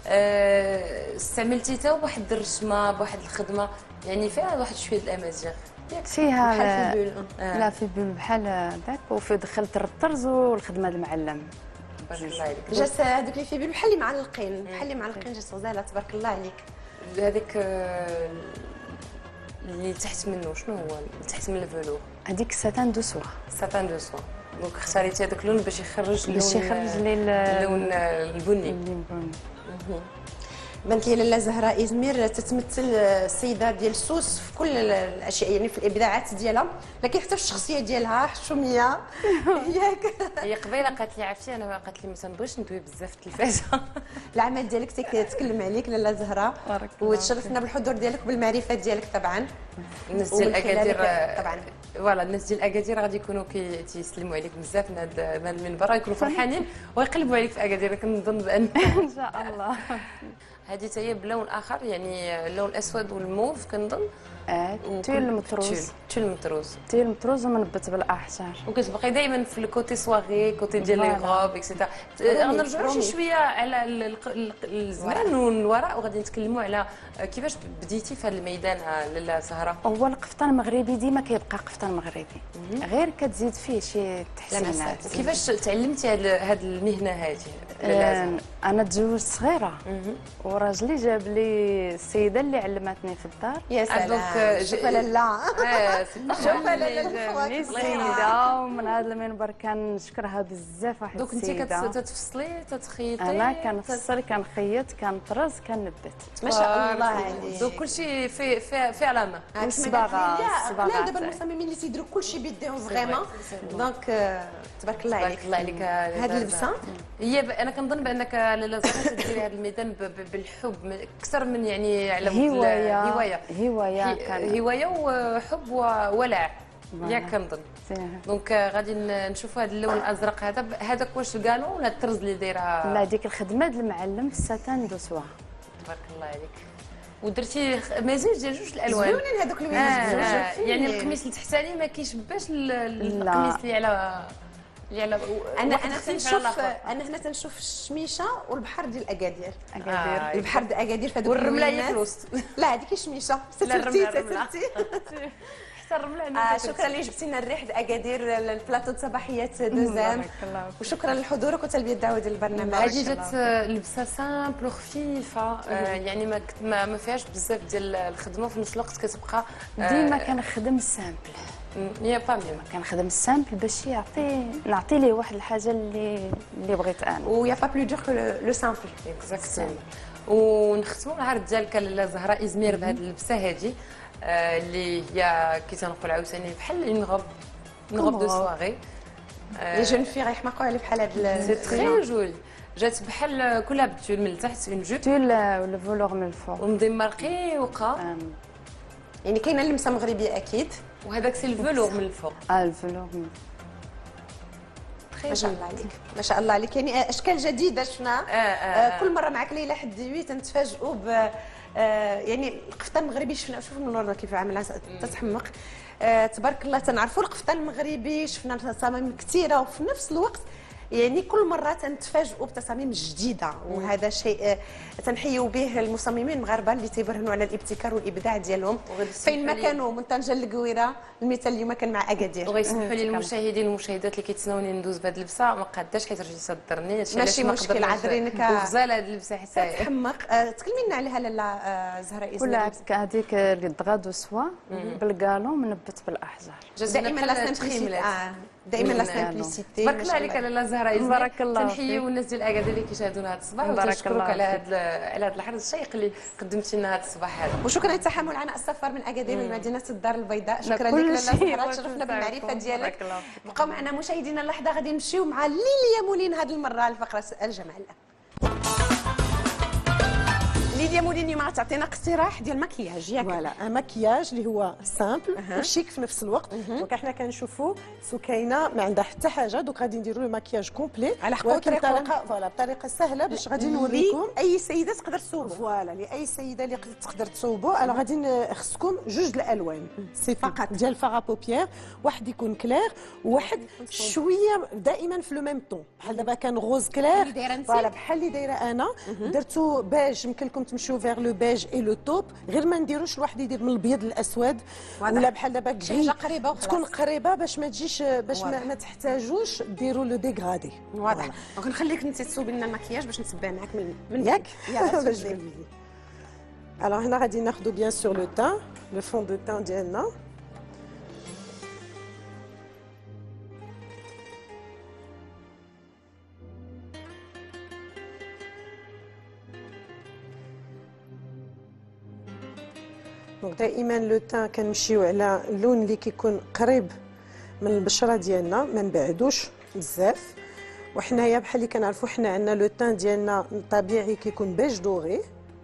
آه، استعملتي حتى بواحد الرشمه بواحد الخدمه يعني فيها واحد شويه د الامازيغ فيها بحال في البول. آه. لا في بول بحال داك، وفي دخلت الطرز والخدمه المعلم. تبارك الله عليك. جات هذوك اللي في بال بحال اللي معلقين بحال اللي معلقين جات غزاله تبارك الله عليك. هذيك آه، اللي تحت منه شنو هو اللي تحت من الفولو؟ هذيك ساتان دو سوا ساتان دو سوا. دونك اختاريتي هذاك اللون باش يخرج باش اللون يخرج لي ال- اللون البني. اللي بون. بانت لي لاله زهراء ازمير تتمثل السيده ديال سوس في كل الاشياء يعني في الابداعات ديالها، لكن حتى في الشخصيه ديالها حشوميه ياك. هي قبيله قالت لي عرفتي انا قالت لي ما تنبغيش ندوي بزاف في التلفازه. العمل ديالك تكلم عليك لاله زهراء، بارك الله وتشرفنا بالحضور ديالك وبالمعرفه ديالك طبعا. الناس ديال ومن خلالك اكادير طبعا. فوالا الناس ديال اكادير غادي يكونوا كي تيسلموا عليك بزاف من هذا من المنبر، يكونوا فرحانين ويقلبوا عليك في اكادير. كنظن بان ان شاء الله. هذه حتى هي بلون اخر يعني اللون الاسود والموف كنظن. اه تيل المطروز تيل المطروز تيل المطروز ومنبت بالاحجار. وكتبقي دائما في الكوتي سواغي كوتي ديال لي فوالا. غوب اكسيتيرا. غنرجعوا شي شويه على ال- ال- ال- الزمان والوراء وغادي نتكلموا على كيفاش بديتي في هذا الميدان لاله زهراء. هو القفطان المغربي ديما كيبقى قفطان مغربي، غير كتزيد فيه شي تحسينات. كيفاش تعلمتي هذه المهنه هذه آه، انا تزوجت صغيره وراجلي جاب لي السيده اللي علمتني في الدار. يا دونك سلام شوف لاله شوف لاله جابني السيده، ومن هذا المنبر كنشكرها بزاف. واحد دونك انت السيده كتفصلي تتخيطي انا كنفصل كنخيط كنطرز كنبت. ما شاء الله عليك. دونك كلشي في في في علامه. والصباغه لا الصباغه دابا المصممين اللي تيديروا كلشي بيديهم فريمون دونك آه، تبارك الله عليك. تبارك الله عليك. هذه اللبسه هي ب... انا كنظن بانك لاله زهراء تديري هذا الميدان ب... ب... بالحب من- اكثر من يعني على ود هوايه هوايه هوايه هي- كان هوايه وحب وولع ياك كنظن. فيها. دونك غادي ن- نشوفوا هذا اللون الازرق هذا ب- هذاك واش الكالون ولا الطرز اللي دايره؟ لا ديك الخدمه ديال المعلم في الساتان دو سوا. تبارك الله عليك. ودرتي خ- مزيج ديال جوج الالوان. زوينين هذوك آه الوين آه يعني القميص التحتاني ما كيشبهش ال- ال- لا. القميص اللي على اللي على انا واحد انا مختلف تنشوف على الآخر. انا هنا تنشوف الشميشه والبحر ديال اكادير. آه. البحر ديال اكادير في هذوك والرمله هي في اللوينات. الوسط. لا هذيك شميشه لا، الرملة، سترتي الرملة. سترتي. حتى الرمله عندنا آه كترسل. شكرا اللي جبتي لنا الريح ديال اكادير البلاطو تاع صباحيات دوزام، بارك الله فيك. وشكرا لحضورك وتلبيه الدعوه ديال البرنامج. هذه جات لبسه سامبل وخفيفه آه، يعني ما كت- ما ما فيهاش بزاف ديال الخدمه وفي نفس الوقت كتبقى ديما كنخدم السامبل هي با ميم. كنخدم السامبل باش يعطي نعطي ليه واحد الحاجه اللي اللي بغيت انا. ويا با بلو دور كو لو سامبل. اكزاكتومون. ونختموا العرض ديالك لاله زهراء ازمير بهذه اللبسه هذه آه، اللي هي كي تنقول عاوتاني بحال اون غوب اون غوب دو سواري. لي جون في غيحماقوا عليه بحال هاد سي تري جولي. جات بحال كلها بالتول من التحت اون جوب تول ولا فولور من الفوق. ومدمر رقيقه آم، يعني كاينه اللمسه مغربيه اكيد. وهذاك سي الفلور من الفوق. اه الفولور من ما شاء الله عليك ما شاء الله عليك يعني اشكال جديده شفنا. آه، آه، آه كل مره معك ليلى حديوي تنتفاجئوا ب آه يعني القفطان المغربي شفنا شوف من ورا كيف عاملها تتحمق. آه تبارك الله تنعرفوا القفطان المغربي شفنا تصاميم كثيره وفي نفس الوقت يعني كل مره تنتفاجئوا بتصاميم جديده، وهذا شيء آه، تنحيوا به المصممين المغاربه اللي تيبرهنوا على الابتكار والابداع ديالهم فين ما كانوا من طنجه للقويره. المثال اليوم كان مع اكادير. وغيسمحوا لي المشاهدين والمشاهدات اللي كيتسناوني ندوز بهذه اللبسه ما قاداش حيت رجلي صدرني هادشي ماشي علاش ما مشكل، قدرناش. عذرينك. وغزاله هذه اللبسه حتى تحمق. آه تكلمي لنا عليها لاله آه زهراء كل إزمير. هذيك الدغا دو سوا بالكالون منبت بالاحجار. دائما لا سامبليسيتي. دائما لا من- سامبليسيتي. تبارك الله عليك لاله زهراء إزمير. بارك الله تنحيوا فيك. الناس ديال اكادير اللي كيشاهدونا هذا الصباح بارك وتنشكرك الله على فيك. هذا على هذا الحرص الشيق اللي قدمتي لنا هذا الصباح هذا. وشكرا للتحمل عناء السفر من اكادير من مدينه الدار البيضاء. شكرا لك كل لاله شيء زهراء بس تشرفنا بالمعرفه نساعدكم. ديالك. بارك الله فيك. بقاو معنا مشاهدينا اللحظه غادي نمشيو مع ليليا مولين هذه المره الفقره الجمال. ليديا موليني ما تعطينا اقتراح ديال المكياج ياك؟ فوالا ان مكياج اللي هو سامبل وشيك في نفس الوقت. دونك احنا كنشوفوا سكينه ما عندها حتى حاجه، دوك غادي نديروا لو مكياج كومبلي على حقه ولكن طريقة. بطريقه فوالا بطريقه سهله باش غادي نوريكم. اي سيده تقدر تصوب. فوالا لاي سيده اللي تقدر تصوبوا. الوغ غادي خصكم جوج الالوان سي فقط ديال فارا بوبيير، واحد يكون كلير وواحد شويه دائما في لو ميم طون، بحال دابا كان غوز كلير فوالا بحال اللي دايره انا درتو باج. يمكن لكم تمشيو فيغ لو باج اي لو توب، غير ما نديروش الواحد يدير من الابيض للاسود ولا بحال دابا شي حاجه قريبه وخلاص. تكون قريبه باش ما تجيش باش ما, ما تحتاجوش ديروا لو ديغرادي. واضح. دونك نخليك انت تصوبي لنا المكياج باش نتبع معاك من من ياك يلا الوغ هنا غادي ناخذ بيان سور لو تان لو فون دو تان ديالنا. دونك دائما لو تان كنمشيو على اللون اللي كيكون قريب من البشره ديالنا، ما نبعدوش بزاف. وحنايا بحال اللي كنعرفوا حنا عندنا لو تان ديالنا الطبيعي كيكون بيج دوري.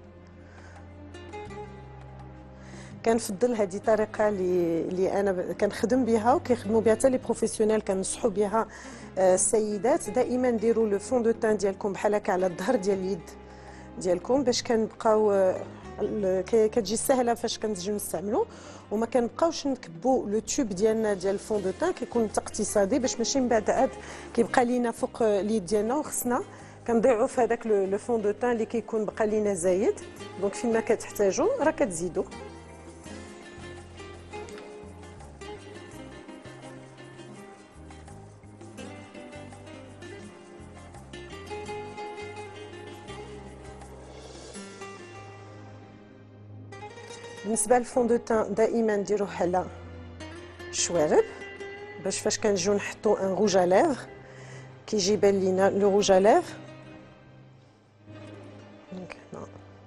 كنفضل هذه الطريقه اللي اللي انا كنخدم بها وكيخدموا بها حتى لي بروفيسيونيل، كنصحوا بها السيدات. دائما ديروا لو فون دو تان ديالكم بحال هكا على الظهر ديال اليد ديالكم باش كنبقاو كتجي سهله فاش كنجيو نستعملوا، وما كنبقاوش نكبوا لو تيوب ديالنا ديال الفون دو تان كيكون اقتصادي باش ماشي من بعد عاد كيبقى لينا فوق اليد ديالنا وخصنا كنضيعوا في هذاك لو فون دو تان اللي كيكون بقى لينا زايد. دونك فين ما كتحتاجوا راه كتزيدوا. بالنسبه للفون دو تان دائما نديروه على شوارب باش فاش كنجيو نحطو ان روج ا ليفر كيجي يبان لينا لو روج ا ليفر. دونك هنا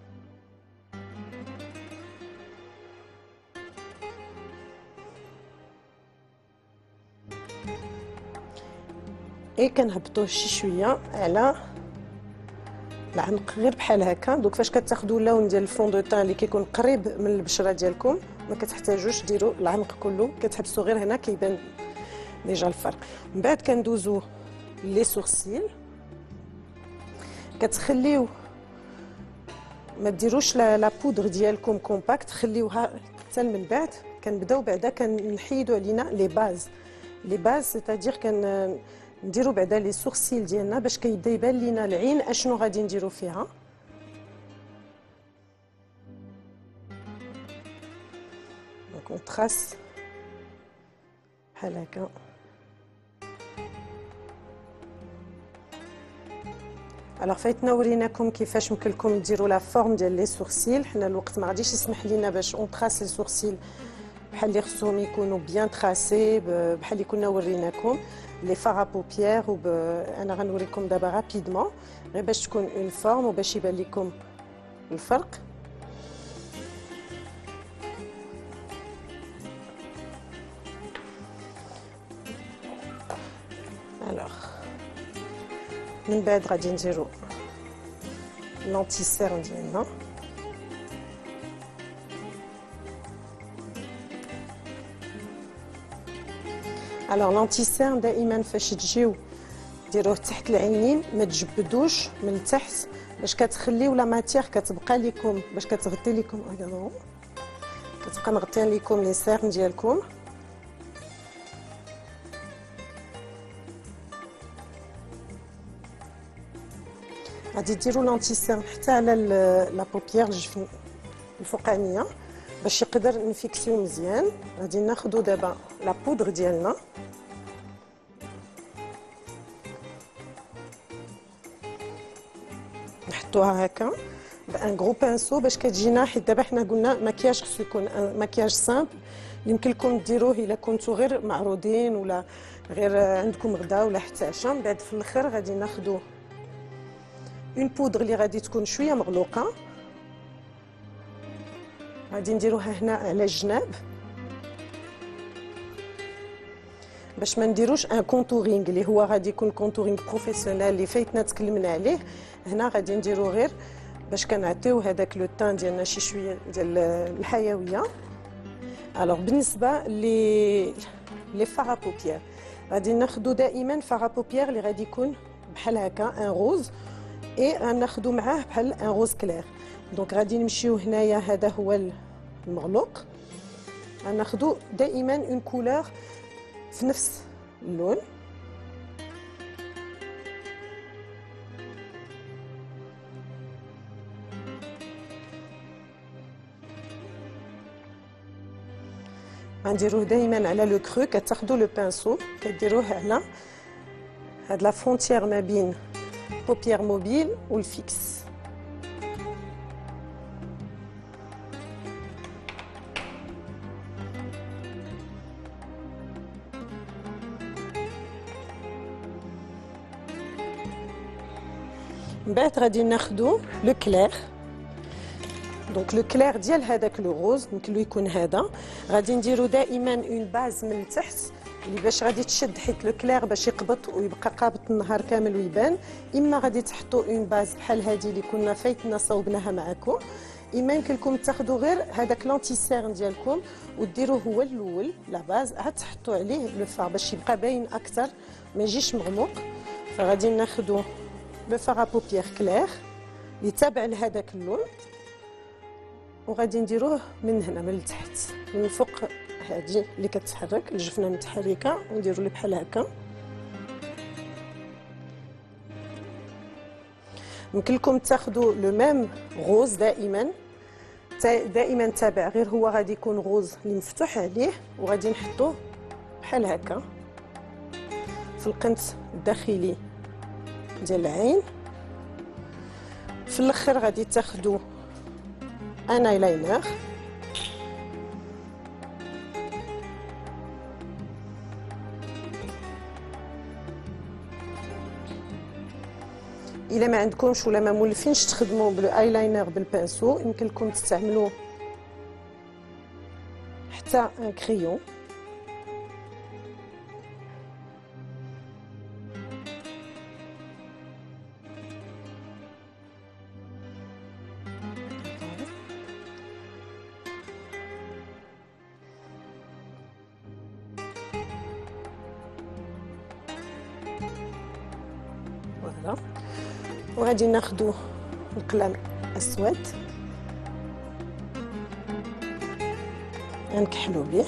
اي كنهبطوه شي شويه على العنق غير بحال هكا. دونك فاش كتاخذوا اللون ديال الفون دو تان اللي كيكون قريب من البشره ديالكم ما كتحتاجوش ديروا العنق كله، كتحبسوا غير هنا كيبان ديجا الفرق. من بعد كندوزو لي سورسيل، كتخليو ما ديروش لا بودر ديالكم كومباكت، خليوها حتى من بعد. كنبداو بعدا كنحيدوا علينا لي باز لي باز سيتادير كن نديروا بعدا لي سورسيل ديالنا باش كيبدا يبان لينا العين اشنو غادي نديروا فيها. دونك اون تراس بحال هكا. الوغ فايتنا وريناكم كيفاش يمكن لكم ديروا لا فورم ديال لي سورسيل. حنا الوقت ما غاديش يسمح لينا باش اون تراس لي سورسيل بحال اللي خصهم يكونوا بيان تراسي بحال اللي كنا وريناكم لي فارا بوبيير. وب... انا غنوريكم دابا رابيدمون غير باش تكون اون فورم وباش يبان لكم الفرق. الوغ من بعد غادي نديرو لونتي سيرم ديالنا. الوغ لونتي سيرم دائما فاش تجيو ديروه تحت العينين ما تجبدوش من التحت باش كتخليو لا ماتيغ كتبقى لكم باش كتغطي لكم كتبقى مغطيه لكم لي سيرم ديالكم. غادي ديروا لونتي سيرم حتى على لا بوبيير الجفن الفوقانيه باش يقدر نفيكسيو مزيان. غادي ناخذوا دابا لا بودر ديالنا نحطوها هكا بان غرو بانسو باش كتجينا، حيت دابا حنا قلنا مكياج خصو يكون مكياج سامبل يمكن لكم ديروه الا كنتو غير معروضين ولا غير عندكم غدا ولا حتى عشاء. من بعد في الاخر غادي ناخذوا اون بودر اللي غادي تكون شويه مغلوقه، غادي نديروها هنا على الجناب باش ما نديروش ان كونتورينغ اللي هو غادي يكون كونتورينغ بروفيسيونيل اللي فايتنا تكلمنا عليه. هنا غادي نديرو غير باش كنعطيو هذاك لو تان ديالنا شي شويه ديال الحيويه. الوغ بالنسبه لي لي فار بوبيير غادي ناخذ دائما فار بوبيير اللي غادي يكون بحال هكا ان روز اي غناخذ معاه بحال ان روز كلير. دونك غادي نمشيو هنايا هذا هو المغلوق غناخذ دائما اون كولور في نفس اللون. غنديروه دائما على لو كرو. كتاخذوا لو بانسو كديروه على هاد لا فرونتيير ما بين بوبيير موبيل والفيكس. من بعد غادي ناخذوا لو كلير. دونك لو كلير ديال هذاك لو روز يمكن له يكون هذا. غادي نديرو دائما اون باز من التحت اللي باش غادي تشد حيت لو كلير باش يقبط ويبقى قابط النهار كامل ويبان. اما غادي تحطوا اون باز بحال هذه اللي كنا فايتنا صوبناها معكم، اما يمكن لكم تاخذوا غير هذاك لونتيسيرن ديالكم وديروه هو الاول لا باز عاد تحطوا عليه لو فار باش يبقى باين اكثر ما يجيش مغموق. فغادي ناخذوا لو فار بوبيير كلير اللي تابع لهذاك اللون وغادي نديروه من هنا من التحت من فوق هذه اللي كتحرك الجفنه متحركه ونديروا له بحال هكا. يمكن لكم تاخذوا لو ميم غوز دائما دائما تابع غير هو غادي يكون غوز اللي مفتوح عليه وغادي نحطوه بحال هكا في القنت الداخلي ديال العين. في الاخر غادي تاخذوا ان ايلاينر الا ما عندكمش ولا ما مولفينش تخدموا بالايلاينر بالبانسو يمكن لكم تستعملوا حتى ان كريون. فوالا وغادي ناخذوا القلم اسود غنكحلوا به.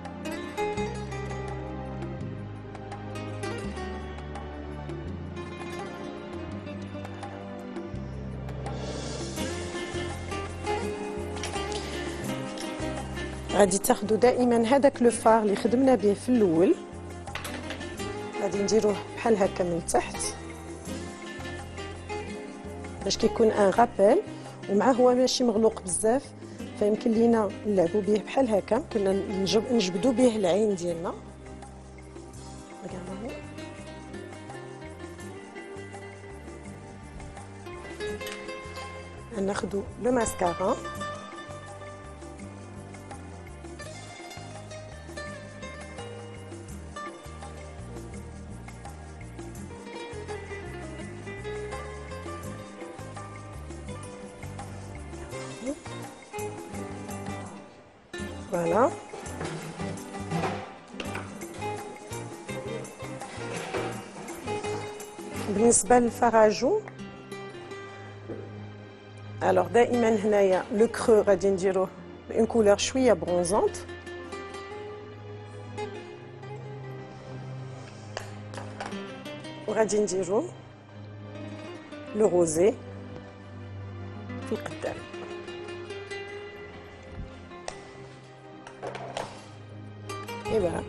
غادي تاخذوا دائما هذاك لو فار اللي خدمنا به في الاول غادي نديروه بحال هكا من التحت باش كيكون ان رابيل ومعاه هو ماشي مغلوق بزاف فيمكن لينا نلعبوا به بحال هكا. كنا نجبدوا به العين ديالنا. ناخذوا لو ماسكارا فوالا. بالنسبه للفراجو الوغ دائما هنايا لو كرو غادي نديروه اون كولور شويه برونزونت وغادي نديرو لو روزي في القدام. ايوا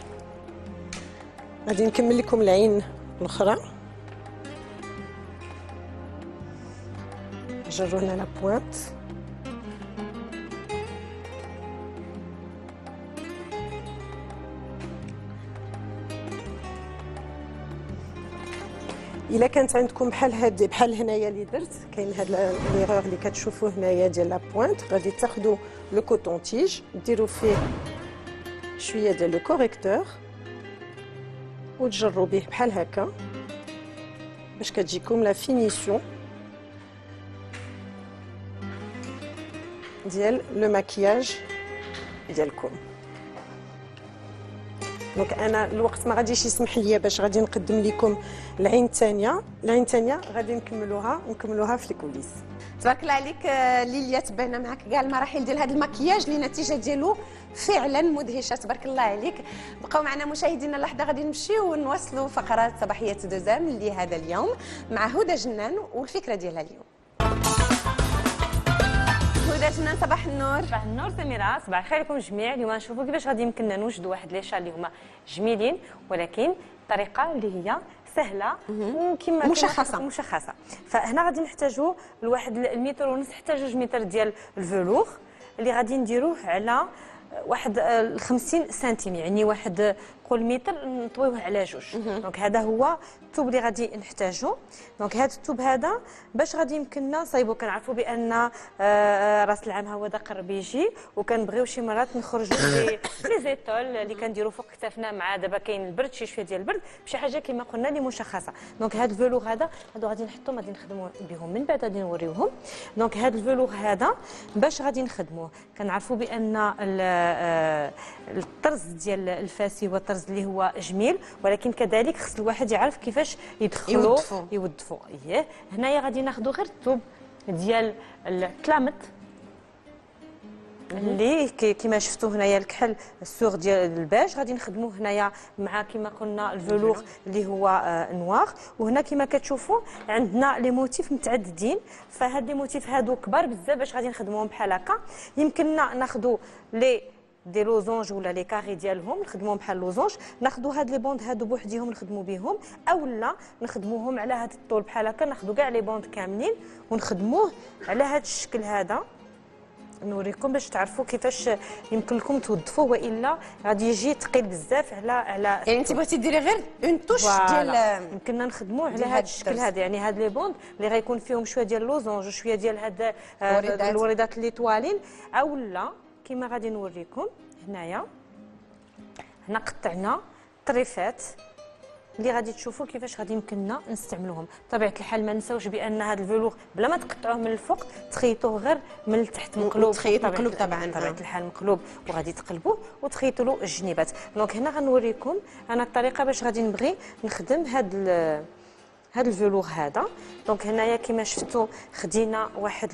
غادي نكمل لكم العين الاخرى. نجرو هنا لا بوينت الا كانت عندكم بحال هاد بحال هنايا اللي درت كاين هاد ليغور اللي كتشوفوا هنايا ديال لا بوينت غادي تاخذوا لو كوطون تيج ديروا فيه شويه ديال لو كوريكتور وتجروا به بحال هكا باش كتجيكم لا فينيسيون ديال لو ماكياج ديالكم. دونك انا الوقت ما غاديش يسمح لي باش غادي نقدم لكم العين الثانيه. العين الثانيه غادي نكملوها نكملوها في الكوليس. تبارك الله عليك آه، ليليا، تبعنا معك كاع المراحل ديال هذا المكياج اللي النتيجه ديالو فعلا مدهشه. تبارك الله عليك. بقاو معنا مشاهدينا لحظه، غادي نمشيو ونواصلوا فقرات صباحيه دوزام لهذا اليوم مع هدى جنان والفكره ديالها اليوم. هدى جنان، صباح النور. صباح النور سميرة، صباح الخير لكم جميع. اليوم نشوفوا كيفاش غادي يمكننا نوجدوا واحد لي شال اللي هما جميلين، ولكن طريقه اللي هي سهله وكما مشخصه مشخصه. فهنا غادي نحتاجوا لواحد المتر ونص حتى جوج متر ديال الفلوغ اللي غادي نديروه على واحد خمسين سنتيم، يعني واحد قول متر نطويوه على جوج. دونك هذا هو الثوب اللي غادي نحتاجو. دونك هذا الثوب هذا باش غادي يمكننا نصايبو. كنعرفوا بان آه راس العام هو دا قرب يجي، وكنبغيو شي مرات نخرجوا لي لي زيتول اللي كنديروا فوق كتافنا، مع دابا كاين البرد شي شويه ديال البرد بشي حاجه كما قلنا اللي مشخصه. دونك هذا الفلوغ هذا هادو غادي نحطوهم غادي نخدموا بهم من بعد غادي نوريوهم. دونك هذا الفلوغ هذا باش غادي نخدموه كنعرفوا بان الطرز ديال الفاسي هو الطرز اللي هو جميل، ولكن كذلك خص الواحد يعرف كيفاش يدخلوا يوظفوا يوظفوا اييه. هنايا غادي ناخذوا غير الثوب ديال التلامط اللي كيما شفتوا هنايا الكحل السوغ ديال الباج، غادي نخدموه هنايا مع كيما قلنا الفلوغ اللي هو آه نوار. وهنا كيما كتشوفوا عندنا لي موتيف متعددين، فهاد لي موتيف هادو كبار بزاف باش غادي نخدموهم بحال هكا. يمكننا ناخذوا لي دي لوزونج ولا لي كاري ديالهم نخدموهم بحال لوزونج، ناخذوا هاد لي بوند هادو بوحديهم نخدموا بهم، اولا نخدموهم على هاد الطول بحال هكا، ناخذوا كاع لي بوند كاملين ونخدموه على هاد الشكل هذا. نوريكم باش تعرفوا كيفاش يمكن لكم توظفوه، والا غادي يجي ثقيل بزاف على على يعني انت بغيتي ديري غير اون توش ديال يمكننا نخدموه على هذا الشكل هذا. يعني هاد لي بوند اللي غيكون فيهم شويه ديال اللوزونج وشويه ديال هاد الوريدات اللي طوالين، اولا كما غادي نوريكم هنايا. هنا قطعنا طريفات اللي غادي تشوفوا كيفاش غادي يمكننا نستعملوهم. بطبيعه الحال ما نساوش بان هذا الفلوغ بلا ما تقطعوه من الفوق تخيطوه غير من التحت مقلوب. تخيط مقلوب طبعا بطبيعه الحال مقلوب، وغادي تقلبوه وتخيطوا له الجنيبات. دونك هنا غنوريكم انا الطريقه باش غادي نبغي نخدم هذا هذا الفلوغ هذا. دونك هنايا كما شفتوا خدينا واحد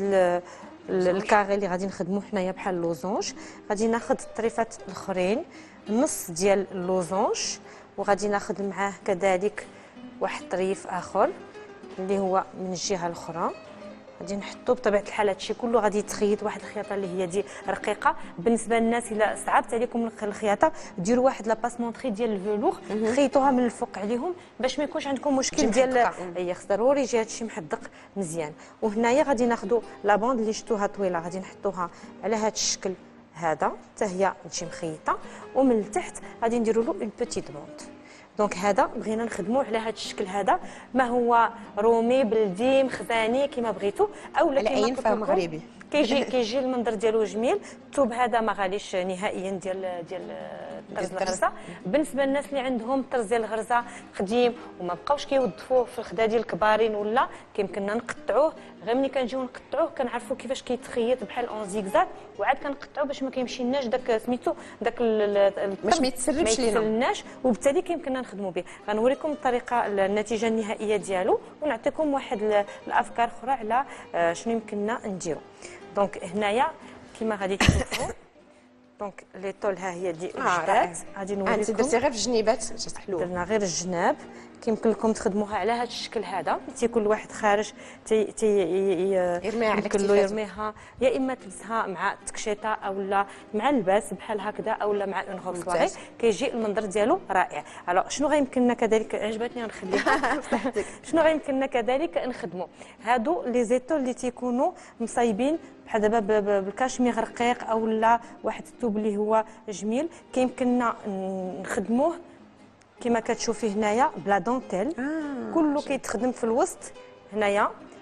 الكاري اللي غادي نخدموه حنايا بحال اللوزونج. غادي ناخذ الطريفات الاخرين نص ديال اللوزونج، وغادي ناخذ معاه كذلك واحد طريف اخر اللي هو من الجهه الاخرى. غادي نحطو بطبيعه الحال هادشي كله غادي يتخيط واحد الخياطه اللي هي دي رقيقه. بالنسبه للناس الا صعبت عليكم الخياطه ديروا واحد لاباسمونطري ديال الفلوغ خيطوها من الفوق عليهم باش ما يكونش عندكم مشكل ديال اي خص ضروري يجي هادشي محدق مزيان. وهنايا غادي ناخذوا لا باند اللي شفتوها طويله غادي نحطوها على هذا الشكل هذا حتى هي تجي مخيطه، ومن التحت غادي نديروا له اون بوتيت بوند. دونك هذا بغينا نخدموه على هذا الشكل هذا، ما هو رومي بلدي مخزاني كما بغيتو، اولا على اي فهم مغربي كيجي كيجي المنظر ديالو جميل. الثوب هذا ما غاليش نهائيا ديال ديال طرز الغرزه. بالنسبه للناس اللي عندهم طرز ديال الغرزه قديم وما بقاوش كيوظفوه في الخدا ديال الكبارين ولا كيمكننا نقطعوه. غير ملي كنجيو نقطعوه كنعرفوا كيفاش كيتخيط بحال اون زيكزاك، وعاد كنقطعوه باش ما كيمشيناش داك سميتو داك باش ما يتسربش لينا، ما يتسربناش، وبالتالي كيمكننا نخدموا به. غنوريكم الطريقه النتيجه النهائيه ديالو، ونعطيكم واحد الافكار اخرى على شنو يمكننا نديرو. دونك هنايا كما غادي تشوفوا دونك لي طول ها هي دي وجدات. غادي نوريكم انت درتي غير في الجنيبات حلوه، درنا غير الجناب. كيمكن لكم تخدموها على هذا الشكل هذا، تيكون الواحد خارج تي تي يرميها على كتفو، يرميها يا اما تلبسها مع التكشيطه اولا مع اللباس بحال هكذا اولا مع اون روب سواري، كيجي المنظر ديالو رائع. الو شنو غيمكننا كذلك، عجبتني غنخليها شنو غيمكننا كذلك نخدموا هادو لي زيتول اللي تيكونوا مصايبين بحال دابا بالكاشمير رقيق اولا واحد الثوب اللي هو جميل، كيمكننا نخدموه كما كتشوفي هنايا بلا دونتيل. آه كله كيتخدم في الوسط هنايا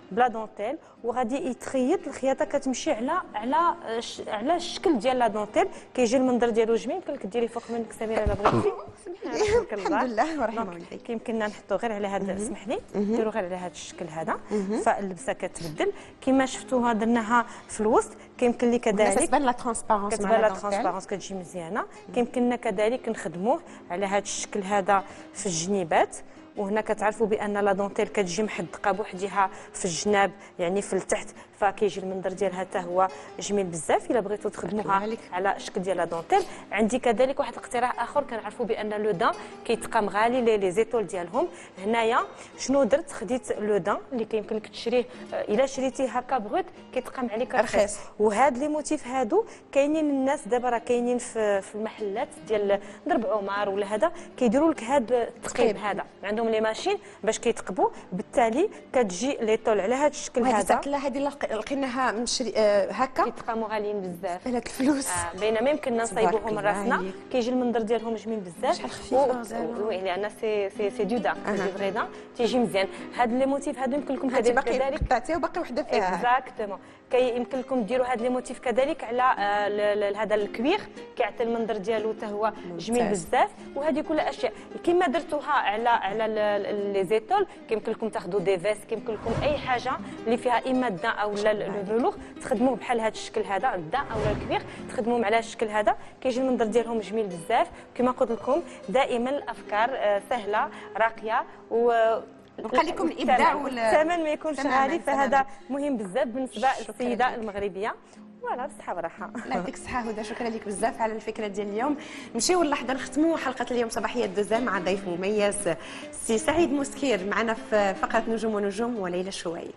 بلا دونتيل وغادي يتخيط الخياطه كتمشي على على على الشكل ديال لا دونتيل كيجي المنظر ديالو جميل. يمكن لك ديري فوق منك سميره الا بغيتي. الحمد لله ورحمه والديك. كيمكننا نحطو غير على هذا اسمح لي نديرو غير على هذا الشكل هذا فاللبسه كتبدل كما شفتوها درناها في الوسط. كيمكن لي كذلك كتبان لا ترونسبارونس كتبان لا ترونسبارونس كتجي مزيانه. كيمكننا كذلك نخدموه على هذا الشكل هذا في الجنيبات. وهنا كتعرفوا بان لا دونتيل كتجي محدقه بوحدها في الجناب يعني في التحت فكيجي المنظر ديالها حتى هو جميل بزاف. الا بغيتوا تخدموها على الشكل ديال لا دونتيل. عندي كذلك واحد الاقتراح اخر. كنعرفوا بان لو دان كيتقام غالي لي لي زيتول ديالهم. هنايا شنو درت خديت لو دان اللي كيمكن لك تشريه الا شريتيه هكا بغوت كيتقام عليك رخيص. وهاد لي موتيف هادو كاينين الناس دابا راه كاينين في في المحلات ديال درب عمر ولا هذا كيديروا لك هاد التقيب هذا عندهم لي ماشين باش كيتقبوا. بالتالي كتجي لي طول على هذا الشكل هذا. لا هذه لقيناها مشري آه هكا كيتقاموا غاليين بزاف هذاك الفلوس آه بينما يمكننا نصايبوهم راسنا. كيجي المنظر ديالهم جميل بزاف. شحال خفيفه وي لان سي سي سي دو دان سي فري دان تيجي مزيان. هاد لي موتيف هادو يمكن لكم كذلك باقي قطعتيه وباقي وحده فيها اكزاكتومون. كي يمكن لكم ديروا هاد لي موتيف كذلك على آه هذا الكوير كيعطي المنظر ديالو حتى هو جميل بزاف. وهذه كل اشياء كما درتوها على على لي زيتول كيمكن لكم تاخذوا دي فيست كيمكن لكم اي حاجه اللي فيها اما الدان او الفلوغ تخدموه بحال هذا الشكل هذا الدان او الكوير تخدموهم على الشكل هذا كيجي المنظر ديالهم جميل بزاف. كما قلت لكم دائما الافكار سهله راقيه و بقى لكم الابداع والثمن ما يكونش عالي. فهذا مهم بزاف بالنسبه للسيده المغربيه. فوالا بالصحه والراحه. الله يعطيك الصحه هدى. شكرا لك بزاف على الفكره ديال اليوم. نمشيو اللحظه نختموا حلقه اليوم صباحيه دوزان مع ضيف مميز سي سعيد مسكير معنا في فقره نجوم ونجوم وليلى شوي.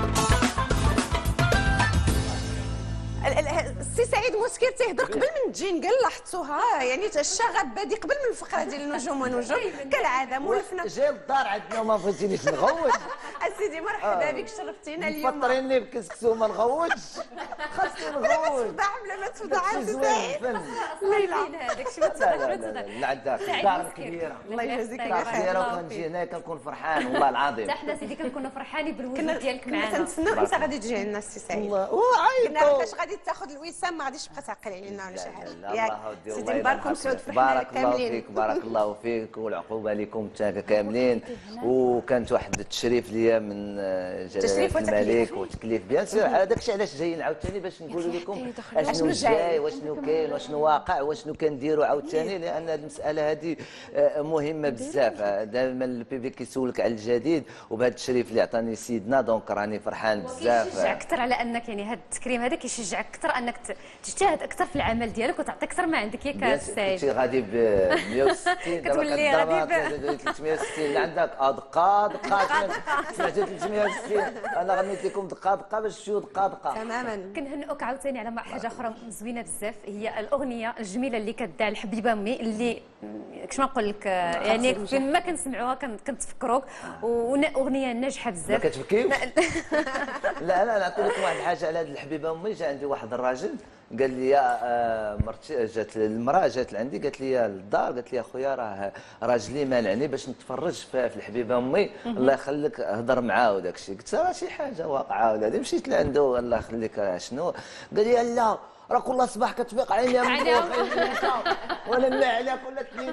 السي سعيد مسكير تيهضر قبل من تجي لاحظتوها يعني الشغف بادي قبل من الفقره ديال النجوم ونجوم كالعاده مولفنا جاي للدار عندنا وما بغيتينيش نغوت. اسيدي مرحبا بك شرفتينا اليوم. فطريني بكسكسو وما نغوتش خاصني نغوت. بلا ما تفضح بلا ما تفضح السي سعيد. الله يلعن هذاك شي ما لا لا عندك دار كبيره الله يجازيك دار كبيره وكنجي هنا كنكون فرحان والله العظيم. حتى حنا سيدي كنكونوا فرحانين بالوجود ديالك معنا. كنا تنتسناو امتى غادي تجي عندنا السي سعيد. وعيطوا كنا فاش غادي تاخذ الوسام ما غاديش تبقى تعقل علينا ولا شي حاجه ياك سيدي مبارك مسعود فرحنا بارك الله فيك بارك الله فيك والعقوبه لكم كاملين. وكانت واحد التشريف ليا من جلاله الملك وتكليف بيان سور. هذاك الشيء علاش جايين عاوتاني باش نقولوا لكم اشنو جاي واشنو كاين واشنو واقع واشنو كنديروا عاوتاني لان هذه المساله هذه مهمه بزاف. دائما البيبي كيسولك على الجديد وبهذا التشريف اللي عطاني سيدنا دونك راني فرحان بزاف. كيشجع اكثر على انك يعني هذا التكريم هذا كيشجعك اكثر انك تجتهد اكثر في العمل ديالك وتعطي اكثر ما عندك ياك السعيد. كنتي غادي ب مية وستين كتولي غادي ب ثلاثمية وستين عندك دقه دقه سمعتي ثلاثمية وستين انا غنيت لكم دقه دقه باش تشوفوا دقه دقه. تماما. كنهنئوك عاوتاني على حاجه اخرى زوينه بزاف هي الاغنيه الجميله اللي كتدعى الحبيبه امي اللي كيفاش ما نقول لك يعني فين ما كنسمعوها كنتفكروك واغنيه ناجحه بزاف. ما كتبكيوش؟ لا لا نعطي لكم واحد الحاجه على هذه الحبيبه امي. جا عندي واحد الراجل قال لي يا مرتي جات المراه جات لعندي قالت لي للدار قالت لي اخويا راه راجلي مانعني باش نتفرج في الحبيبه امي الله يخليك هضر معاه وداك الشيء. قلت راه شي حاجه واقعه ولا هذه. مشيت لعنده الله يخليك شنو قال لي لا راه كل صباح كتفيق عينيها من فوق ولا نلع عليها كل اثنين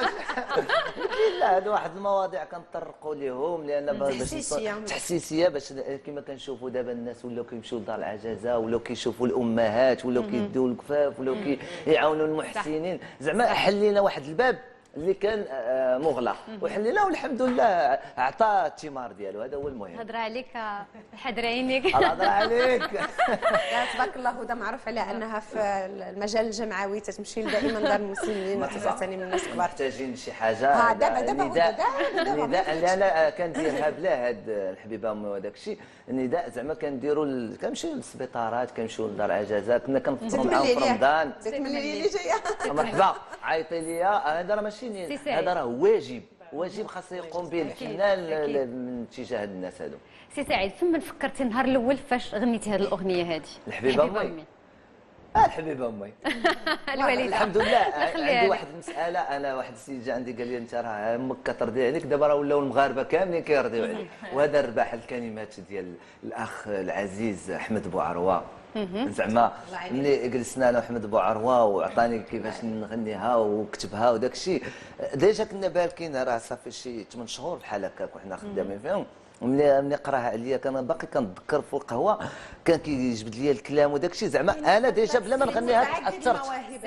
لا هادو واحد المواضيع كنطرقوا لهم لان باش تحسيسيه باش كما كنشوفوا دابا الناس ولاو كيمشيو لدار العجزه ولاو كيشوفوا الامهات ولاو كيديو الكفاف ولاو كيعاونوا المحسنين. زعما حلينا واحد الباب اللي كان مغلق وحليناه والحمد لله عطى الثمار ديالو. هذا هو المهم. هضر عليك حضر عينيك. الله هضر عليك. تبارك الله هدى معروف على انها في المجال الجمعوي تتمشي دائما دار المسنين وتعتني من الناس كبار. محتاجين شي حاجه. ها دابا دابا النداء اللي انا كنديرها بلا هاد الحبيبه امي وهذاك الشيء النداء زعما كنديروا كنمشيو للسبيطارات كنمشيو لدار العجزه كنا كنفطروا معاهم في رمضان. تكملي لي جايه. مرحبا عيطي لي هذا راه ماشي هذا راه واجب واجب خاص يقوم به الفنان من تجاه الناس هذو. سي سعيد فين فكرتي النهار الاول فاش غنيتي هذه الاغنيه هذه الحبيبه امي؟ اه الحبيبه امي الوالده الحمد لله. خليها عندي لك. واحد المساله، انا واحد السيد جا عندي قال لي انت راه امك كترضي عليك، دابا راه ولاو المغاربه كاملين كيرضيو عليك. وهذا ربح الكلمات ديال الاخ العزيز احمد بوعروه. زعما ملي جلسنا انا وحمد بوعروه وعطاني كيفاش نغنيها وكتبها وداك الشيء، ديجا كنا باركين راه صافي شي ثمانية شهور بحال هكاك وحنا خدامين فيهم. ملي ملي قراها عليا كان باقي كنتذكر في القهوه كان كيجبد لي الكلام وداك الشيء، زعما انا ديجا بلا ما نغنيها تاثرت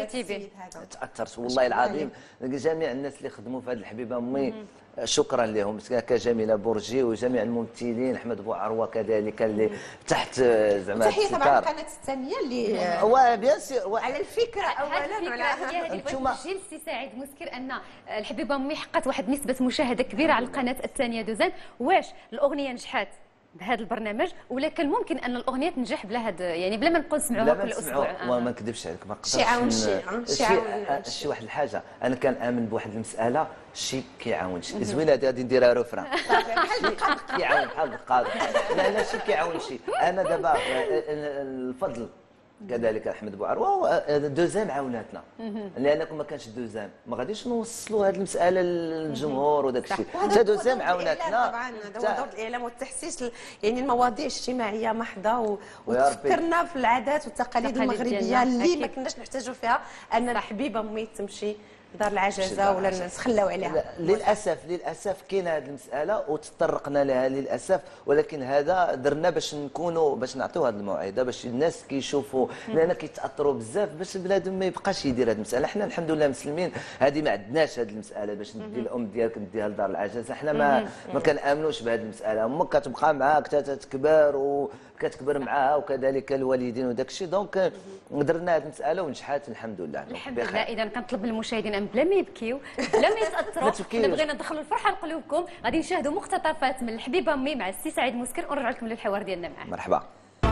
تاثرت والله العظيم. جميع الناس اللي خدموا في هذه الحبيبه امي شكرا لهم، كجميله بورجي وجميع الممثلين، احمد بوعروه كذلك اللي تحت زعما تحيه طبعا القناه الثانيه اللي هو بيان سور على الفكره اولا وعلى هذه الجيل سي سعيد مسكر ان الحبيبه امي حققت واحد نسبه مشاهده كبيره على القناه الثانيه دوزان. واش الاغنيه نجحت بهذا البرنامج ولا كان ممكن ان الاغنيه تنجح بلا هاد يعني بلا ما نبقاو نسمعوها كل اسبوع؟ آه. ما نكذبش عليك، ما شي عاون شي شي عاون شي واحد الحاجه. انا كنامن بواحد المساله، شي كيعاون شي زوينه هذه غادي نديرها روفران كيعاون بحال القاضي. لا لا شي كيعاون شي. انا دابا الفضل كذلك احمد بوعروه دوزام عاوناتنا، لان كون ما كانش دوزام ما غاديش نوصلوا هذه المساله للجمهور وداك الشيء. حتى دوزام عاوناتنا طبعا. هذا هو دور الاعلام والتحسيس يعني المواضيع الاجتماعيه محضه وتفكرنا في العادات والتقاليد المغربيه اللي ما كناش نحتاجوا فيها ان الحبيبه امي تمشي دار العجزه ولا نتخلاو عليها. للاسف للاسف كاين هذه المساله وتطرقنا لها للاسف، ولكن هذا درنا باش نكونوا باش نعطيو هذه الموعظه باش الناس كيشوفوا، لان كيتاثروا بزاف باش بنادم ما يبقاش يدير هذه المساله. حنا الحمد لله مسلمين هذه ما عندناش هذه المساله باش ندي الام ديالك نديها لدار العجزه. حنا ما ما كنامنوش بهذه المساله. امك كتبقى معاك تتكبر وكتكبر معاها وكذلك الوالدين وداك الشيء. دونك درنا هذه المساله ونجحات الحمد لله. الحمد لله. اذا كنطلب من المشاهدين بلا ما يبكيو بلا ما يتاثروا، حنا بغينا ندخلوا الفرحه لقلوبكم. غادي نشاهدوا مقتطفات من الحبيبه امي مع السي سعيد مسكر ونرجع لكم للحوار ديالنا معاه. مرحبا.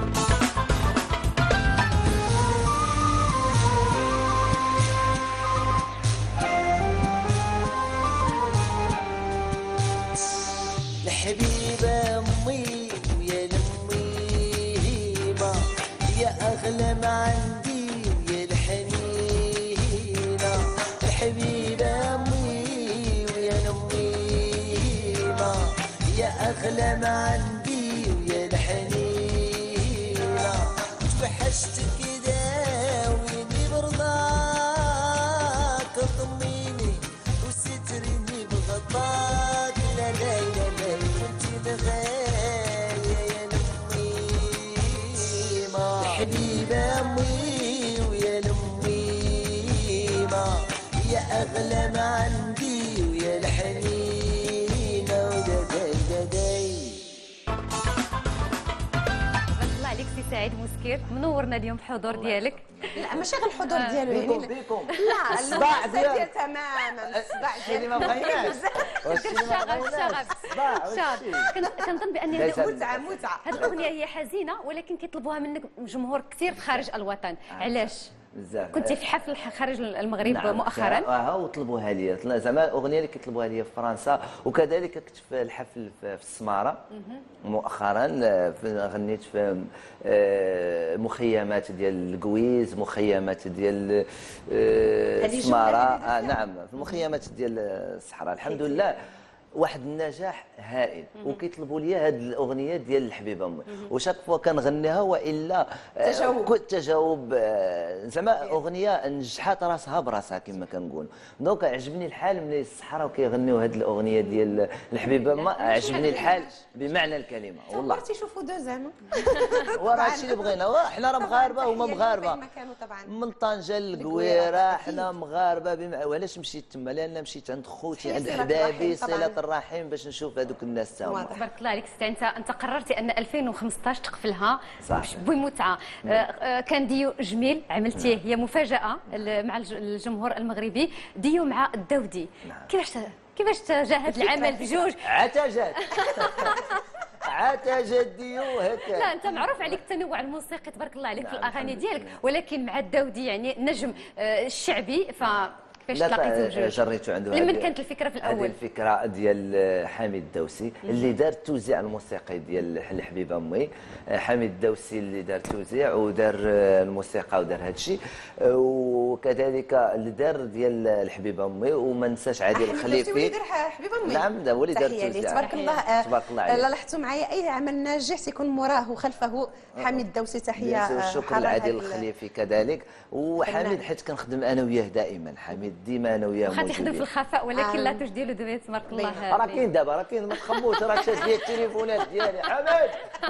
الحبيبه امي ويا لمي هيبه يا اغلى ما عندي ويا الحنينه. الحبيبه امي ويا لمي هيبه يا اغلى ما عندي ويا الحنينه. توحشتك داويني برضاك طميني وستريني بغطاك. لا لا لا لا كنتي الغالية يا لمي ما. الحبيبة امي ويا لمي ما يا اغلى ما عندي ويا الحنينة وداي داي. الله عليك سي سعيد مسكر، منورنا اليوم بحضور ديالك. لا ماشي غير الحضور ديالو يعني بيكم لا الصداع ديال تماما الصداع ديالي ما بغيناش. الشغف الشغف كنظن بان هذه متعه متعه. هذه الاغنيه هي حزينه ولكن كيطلبوها منك جمهور كثير خارج الوطن. علاش؟ بزاف. كنتي في حفل خارج المغرب نعم مؤخرا. اه وطلبوها لي زعما الاغنيه اللي كيطلبوها لي في فرنسا، وكذلك كنت في الحفل في السماره مؤخرا. غنيت في مخيمات ديال الكويز، مخيمات ديال السماره. آه نعم في المخيمات ديال الصحراء. الحمد لله واحد النجاح هائل. وكيطلبوا لي هذه الاغنيه ديال الحبيبه امي وشاك فوا كنغنيها والا تجاوب تجاوب زعما اغنيه نجحات راسها براسها كما كنقول. دونك عجبني الحال ملي الصحراء وكيغنيو هذه الاغنيه ديال الحبيبه امي. عجبني الحال بمعنى الكلمه والله. عرفتي شوفوا دوزام وراه هادشي اللي بغينا. حنا راه مغاربه هما مغاربه من طنجه للقويره. حنا مغاربه بمعنى. وعلاش مشيت تما؟ لان مشيت عند خوتي عند حبابي صله الرحم باش نشوف هذوك الناس تا هما. تبارك الله عليك ستة. انت انت قررتي ان ألفين وخمسطاش تقفلها صح بمتعه. كان ديو جميل عملتيه، هي مفاجاه مع الجمهور المغربي. ديو مع الداودي. كيفاش كيفاش جا هذا العمل بجوج؟ عتجات عتجات ديو هكا. لا انت معروف عليك التنوع الموسيقي تبارك الله عليك في الاغاني ديالك، ولكن مع الداودي يعني نجم الشعبي. ف كيفاش لا، تلاقيتوا بجوج؟ جريتو عنده لمن هذه- كانت الفكره في هذه الاول؟ الفكره ديال حميد الدوسي اللي دار التوزيع الموسيقي ديال الحبيبه امي. حميد الدوسي اللي دار التوزيع ودار الموسيقى ودار هذا الشيء، وكذلك اللي دار ديال الحبيبه امي. وما نساش عادل اللي الخليفي. دار حبيبه امي. نعم، ده هو اللي دار تحية ليه. التوزيع. تبارك الله. آه، تبارك الله آه، عليه. لاحظتوا معايا اي عمل ناجح سيكون مراه وخلفه حميد الدوسي. تحيه آه، شكرا حارة لعادل هاد ال- الخليفي كذلك. وحميد حيت كنخدم انا وياه دائما. حميد ديما انا وياه واخا تيخدم في موجودين. الخفاء ولكن آه. لا توش ديالو دابا تبارك الله. راه كاين دابا، راه كاين ما تخموش، راه شاد لي التليفونات ديالي. حميد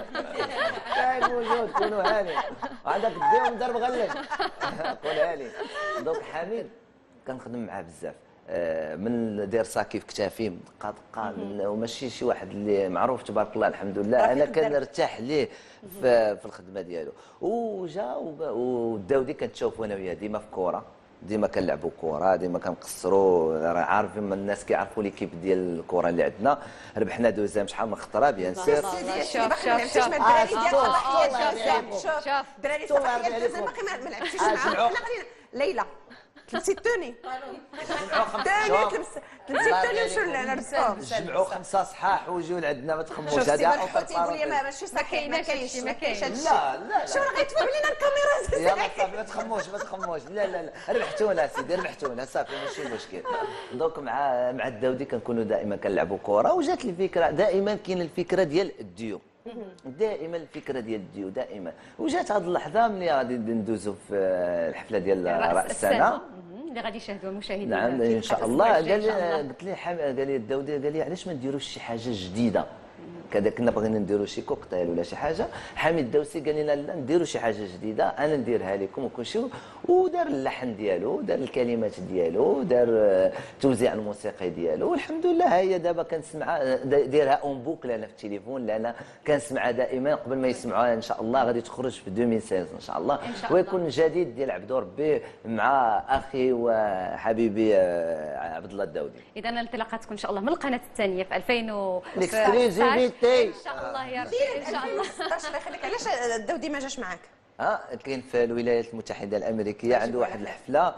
كاين موجود، كونوا هاني عندك ديهم ضرب غلش. قولها لي. دونك حميد كنخدم معاه بزاف. آه، من داير ساكي في كتافي دقه دقه، وماشي شي واحد اللي معروف تبارك الله الحمد لله. انا كنرتاح ليه في, في الخدمه ديالو. وجا والداودي كنتشوفوا انا وياه ديما في كره، ديما كنلعبوا كره، ديما كنقصروا. راه عارفين الناس كيعرفوا ليكيب ديال الكره اللي عندنا. ربحنا دوزام شحال من خطره بيان سير. سيدي شوف، باقي ما شوف، لعبتيش شوف. مع الدراري ديال آه، صباحية شوف، الدوزام. شوف. الدراري شوف، صباحية الله الدوزام عليكم. باقي ما ما لعبتيش آه، معاهم. سمعوا. حنا غادي ليلى تلبسي التوني جمعوا توني خمسة. تلبس تلبسي التوني وشو لابسهم. جمعوا خمسه صحاح وجيو لعندنا ما تخموش. شوف سي هذا بالحوت يقول لي ما- ماشي صحيح، ما كاينش ما كاينش هذا الشيء. لا لا شو راه غيتفهم لينا الكاميرا. يلا صافي ما تخموش ما تخموش. لا لا لا ربحتونا سيدي، ربحتونا صافي ماشي مشكل. دونك مع مع الداودي كنكونوا دائما كنلعبوا كره. وجات لي فكره دائما، كاين الفكره ديال الديو، دائما الفكره ديال الديو دائما. وجات هذه اللحظه ملي غادي ندوزو في الحفله ديال راس السنه اللي غادي يشاهدوها المشاهدين. نعم في ان شاء الأسبوع الله. الجاي إن قال شاء الله. لي قلت لي حم... قال لي الداودي قال لي علاش ما نديروش شي حاجه جديده كذا. كنا بغينا نديروا شي كوكتيل ولا شي حاجه. حميد الدوسي قال لنا لا نديروا شي حاجه جديده، انا نديرها لكم وكل شيء. ودار اللحن ديالو، دار الكلمات ديالو، دار التوزيع الموسيقي ديالو. والحمد لله هي دابا كنسمعها دايرها اون بوكل انا في التليفون، لان كنسمعها دائما قبل ما يسمعوها. ان شاء الله غادي تخرج في ألفين وستة عشر ان شاء الله، إن شاء الله. ويكون جديد ديال عبدو ربي مع اخي وحبيبي عبد الله الداودي. اذا الانطلاقه تكون ان شاء الله من القناه الثانيه في ألفين وستة عشر. الاكسكلوزيفيتي ان شاء الله يا ربي ان شاء الله. ألفين وستطاش الله يخليك. علاش الداودي ما جاش معاك؟ ها كاين في الولايات المتحده الامريكيه عنده واحد الحفله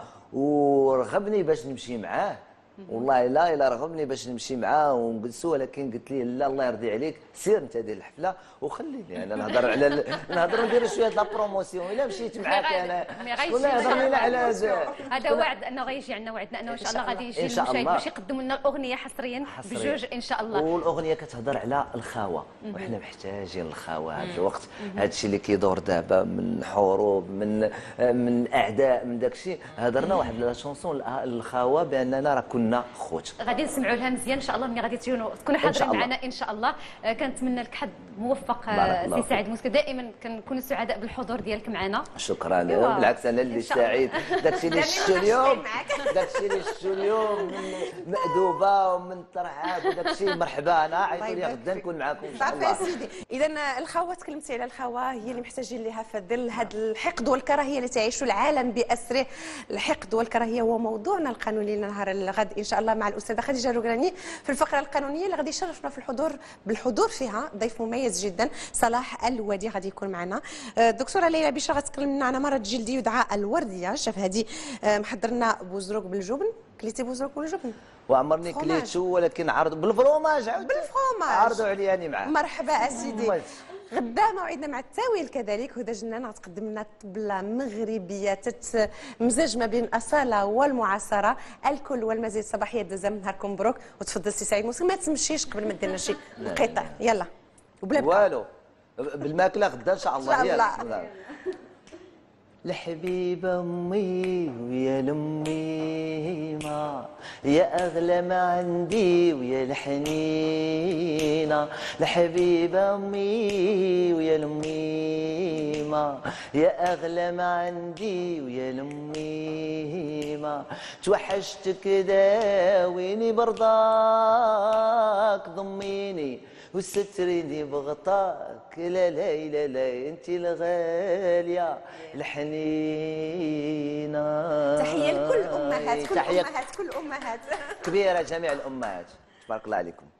ورغبني باش نمشي معاه. والله لا الا رغبني باش نمشي معاه ونجلسوا، ولكن قلت لي لا الله يرضي عليك سير انت دير الحفله وخليني انا نهضر على ال... نهضر ندير شويه لا بروموسيون. الا مشيت معاك انا شكون يهضر لنا على هذا؟ هذا وعد انه غيجي عندنا، وعدنا انه ان شاء الله غادي يجي إن شاء المشاهد الله. باش يقدموا لنا الاغنيه حصريا بجوج ان شاء الله. والاغنيه كتهضر على الخاوه، وحنا محتاجين الخاوه هذا الوقت. هذا الشيء اللي كيدور دابا من حروب، من من اعداء، من داك الشيء. هضرنا واحد لا شونسون الخاوه باننا راه كنا خوت. غادي نسمعوا لها مزيان ان شاء الله ملي غادي تجيو تكونوا حاضرين معنا ان شاء الله. آه، كنتمنى لك حظ موفق آه، سي سعيد موسكي. دائما كنكونوا سعداء بالحضور ديالك معنا. شكرا. إيوا. بالعكس انا اللي إن شاء الله. سعيد. داكشي اللي شفتو اليوم داكشي اللي شفتو اليوم من مأدوبه ومن ترحاب وداكشي مرحبا. انا عيطوا لي غدا نكون معاكم ان شاء صافي يا الله. سيدي. اذا الخاوه تكلمتي على الخاوه، هي اللي محتاجين لها في ظل هذا الحقد والكراهيه اللي تعيشه العالم باسره. الحقد والكراهيه هو موضوعنا القانوني لنهار الغد ان شاء الله مع الاستاذه خديجه روغراني في الفقره القانونيه اللي غادي يشرفنا في الحضور بالحضور فيها ضيف مميز جدا صلاح الوادي غادي يكون معنا. الدكتوره ليلى بشرى غتكلم لنا على مرض جلدي يدعى الورديه. شاف هذه محضرنا بوزروك بالجبن. كليتي بوزروك بالجبن؟ وعمرني كليتشو ولكن عرض بالفروماج. عاود بالفروماج عرضوا علياني معاه. مرحبا اسيدي. غدا موعدنا مع التاويل كذلك. هدى جنان غتقدم لنا طبله مغربيه تتمزج ما بين الاصاله والمعاصره. الكل والمزيد صباحيه دوزام. نهاركم مبروك. وتفضل سي سعيد موسى ما تمشيش قبل ما دير لنا شي انقطاع. يلا وبلا والو بالماكله غدا ان شاء الله. إن شاء الله. يلا. لحبيبة أمي ويا لميمة يا أغلى ما عندي ويا الحنينة. لحبيبة أمي ويا لميمة يا أغلى ما عندي ويا لميمة. توحشتك داويني برضاك ضميني وستريني بغطاك. لا لا لا لا انت الغاليه الحنينه. تحيه لكل امهات كل تحية امهات كل امهات كبيره جميع الامهات. تبارك الله عليكم.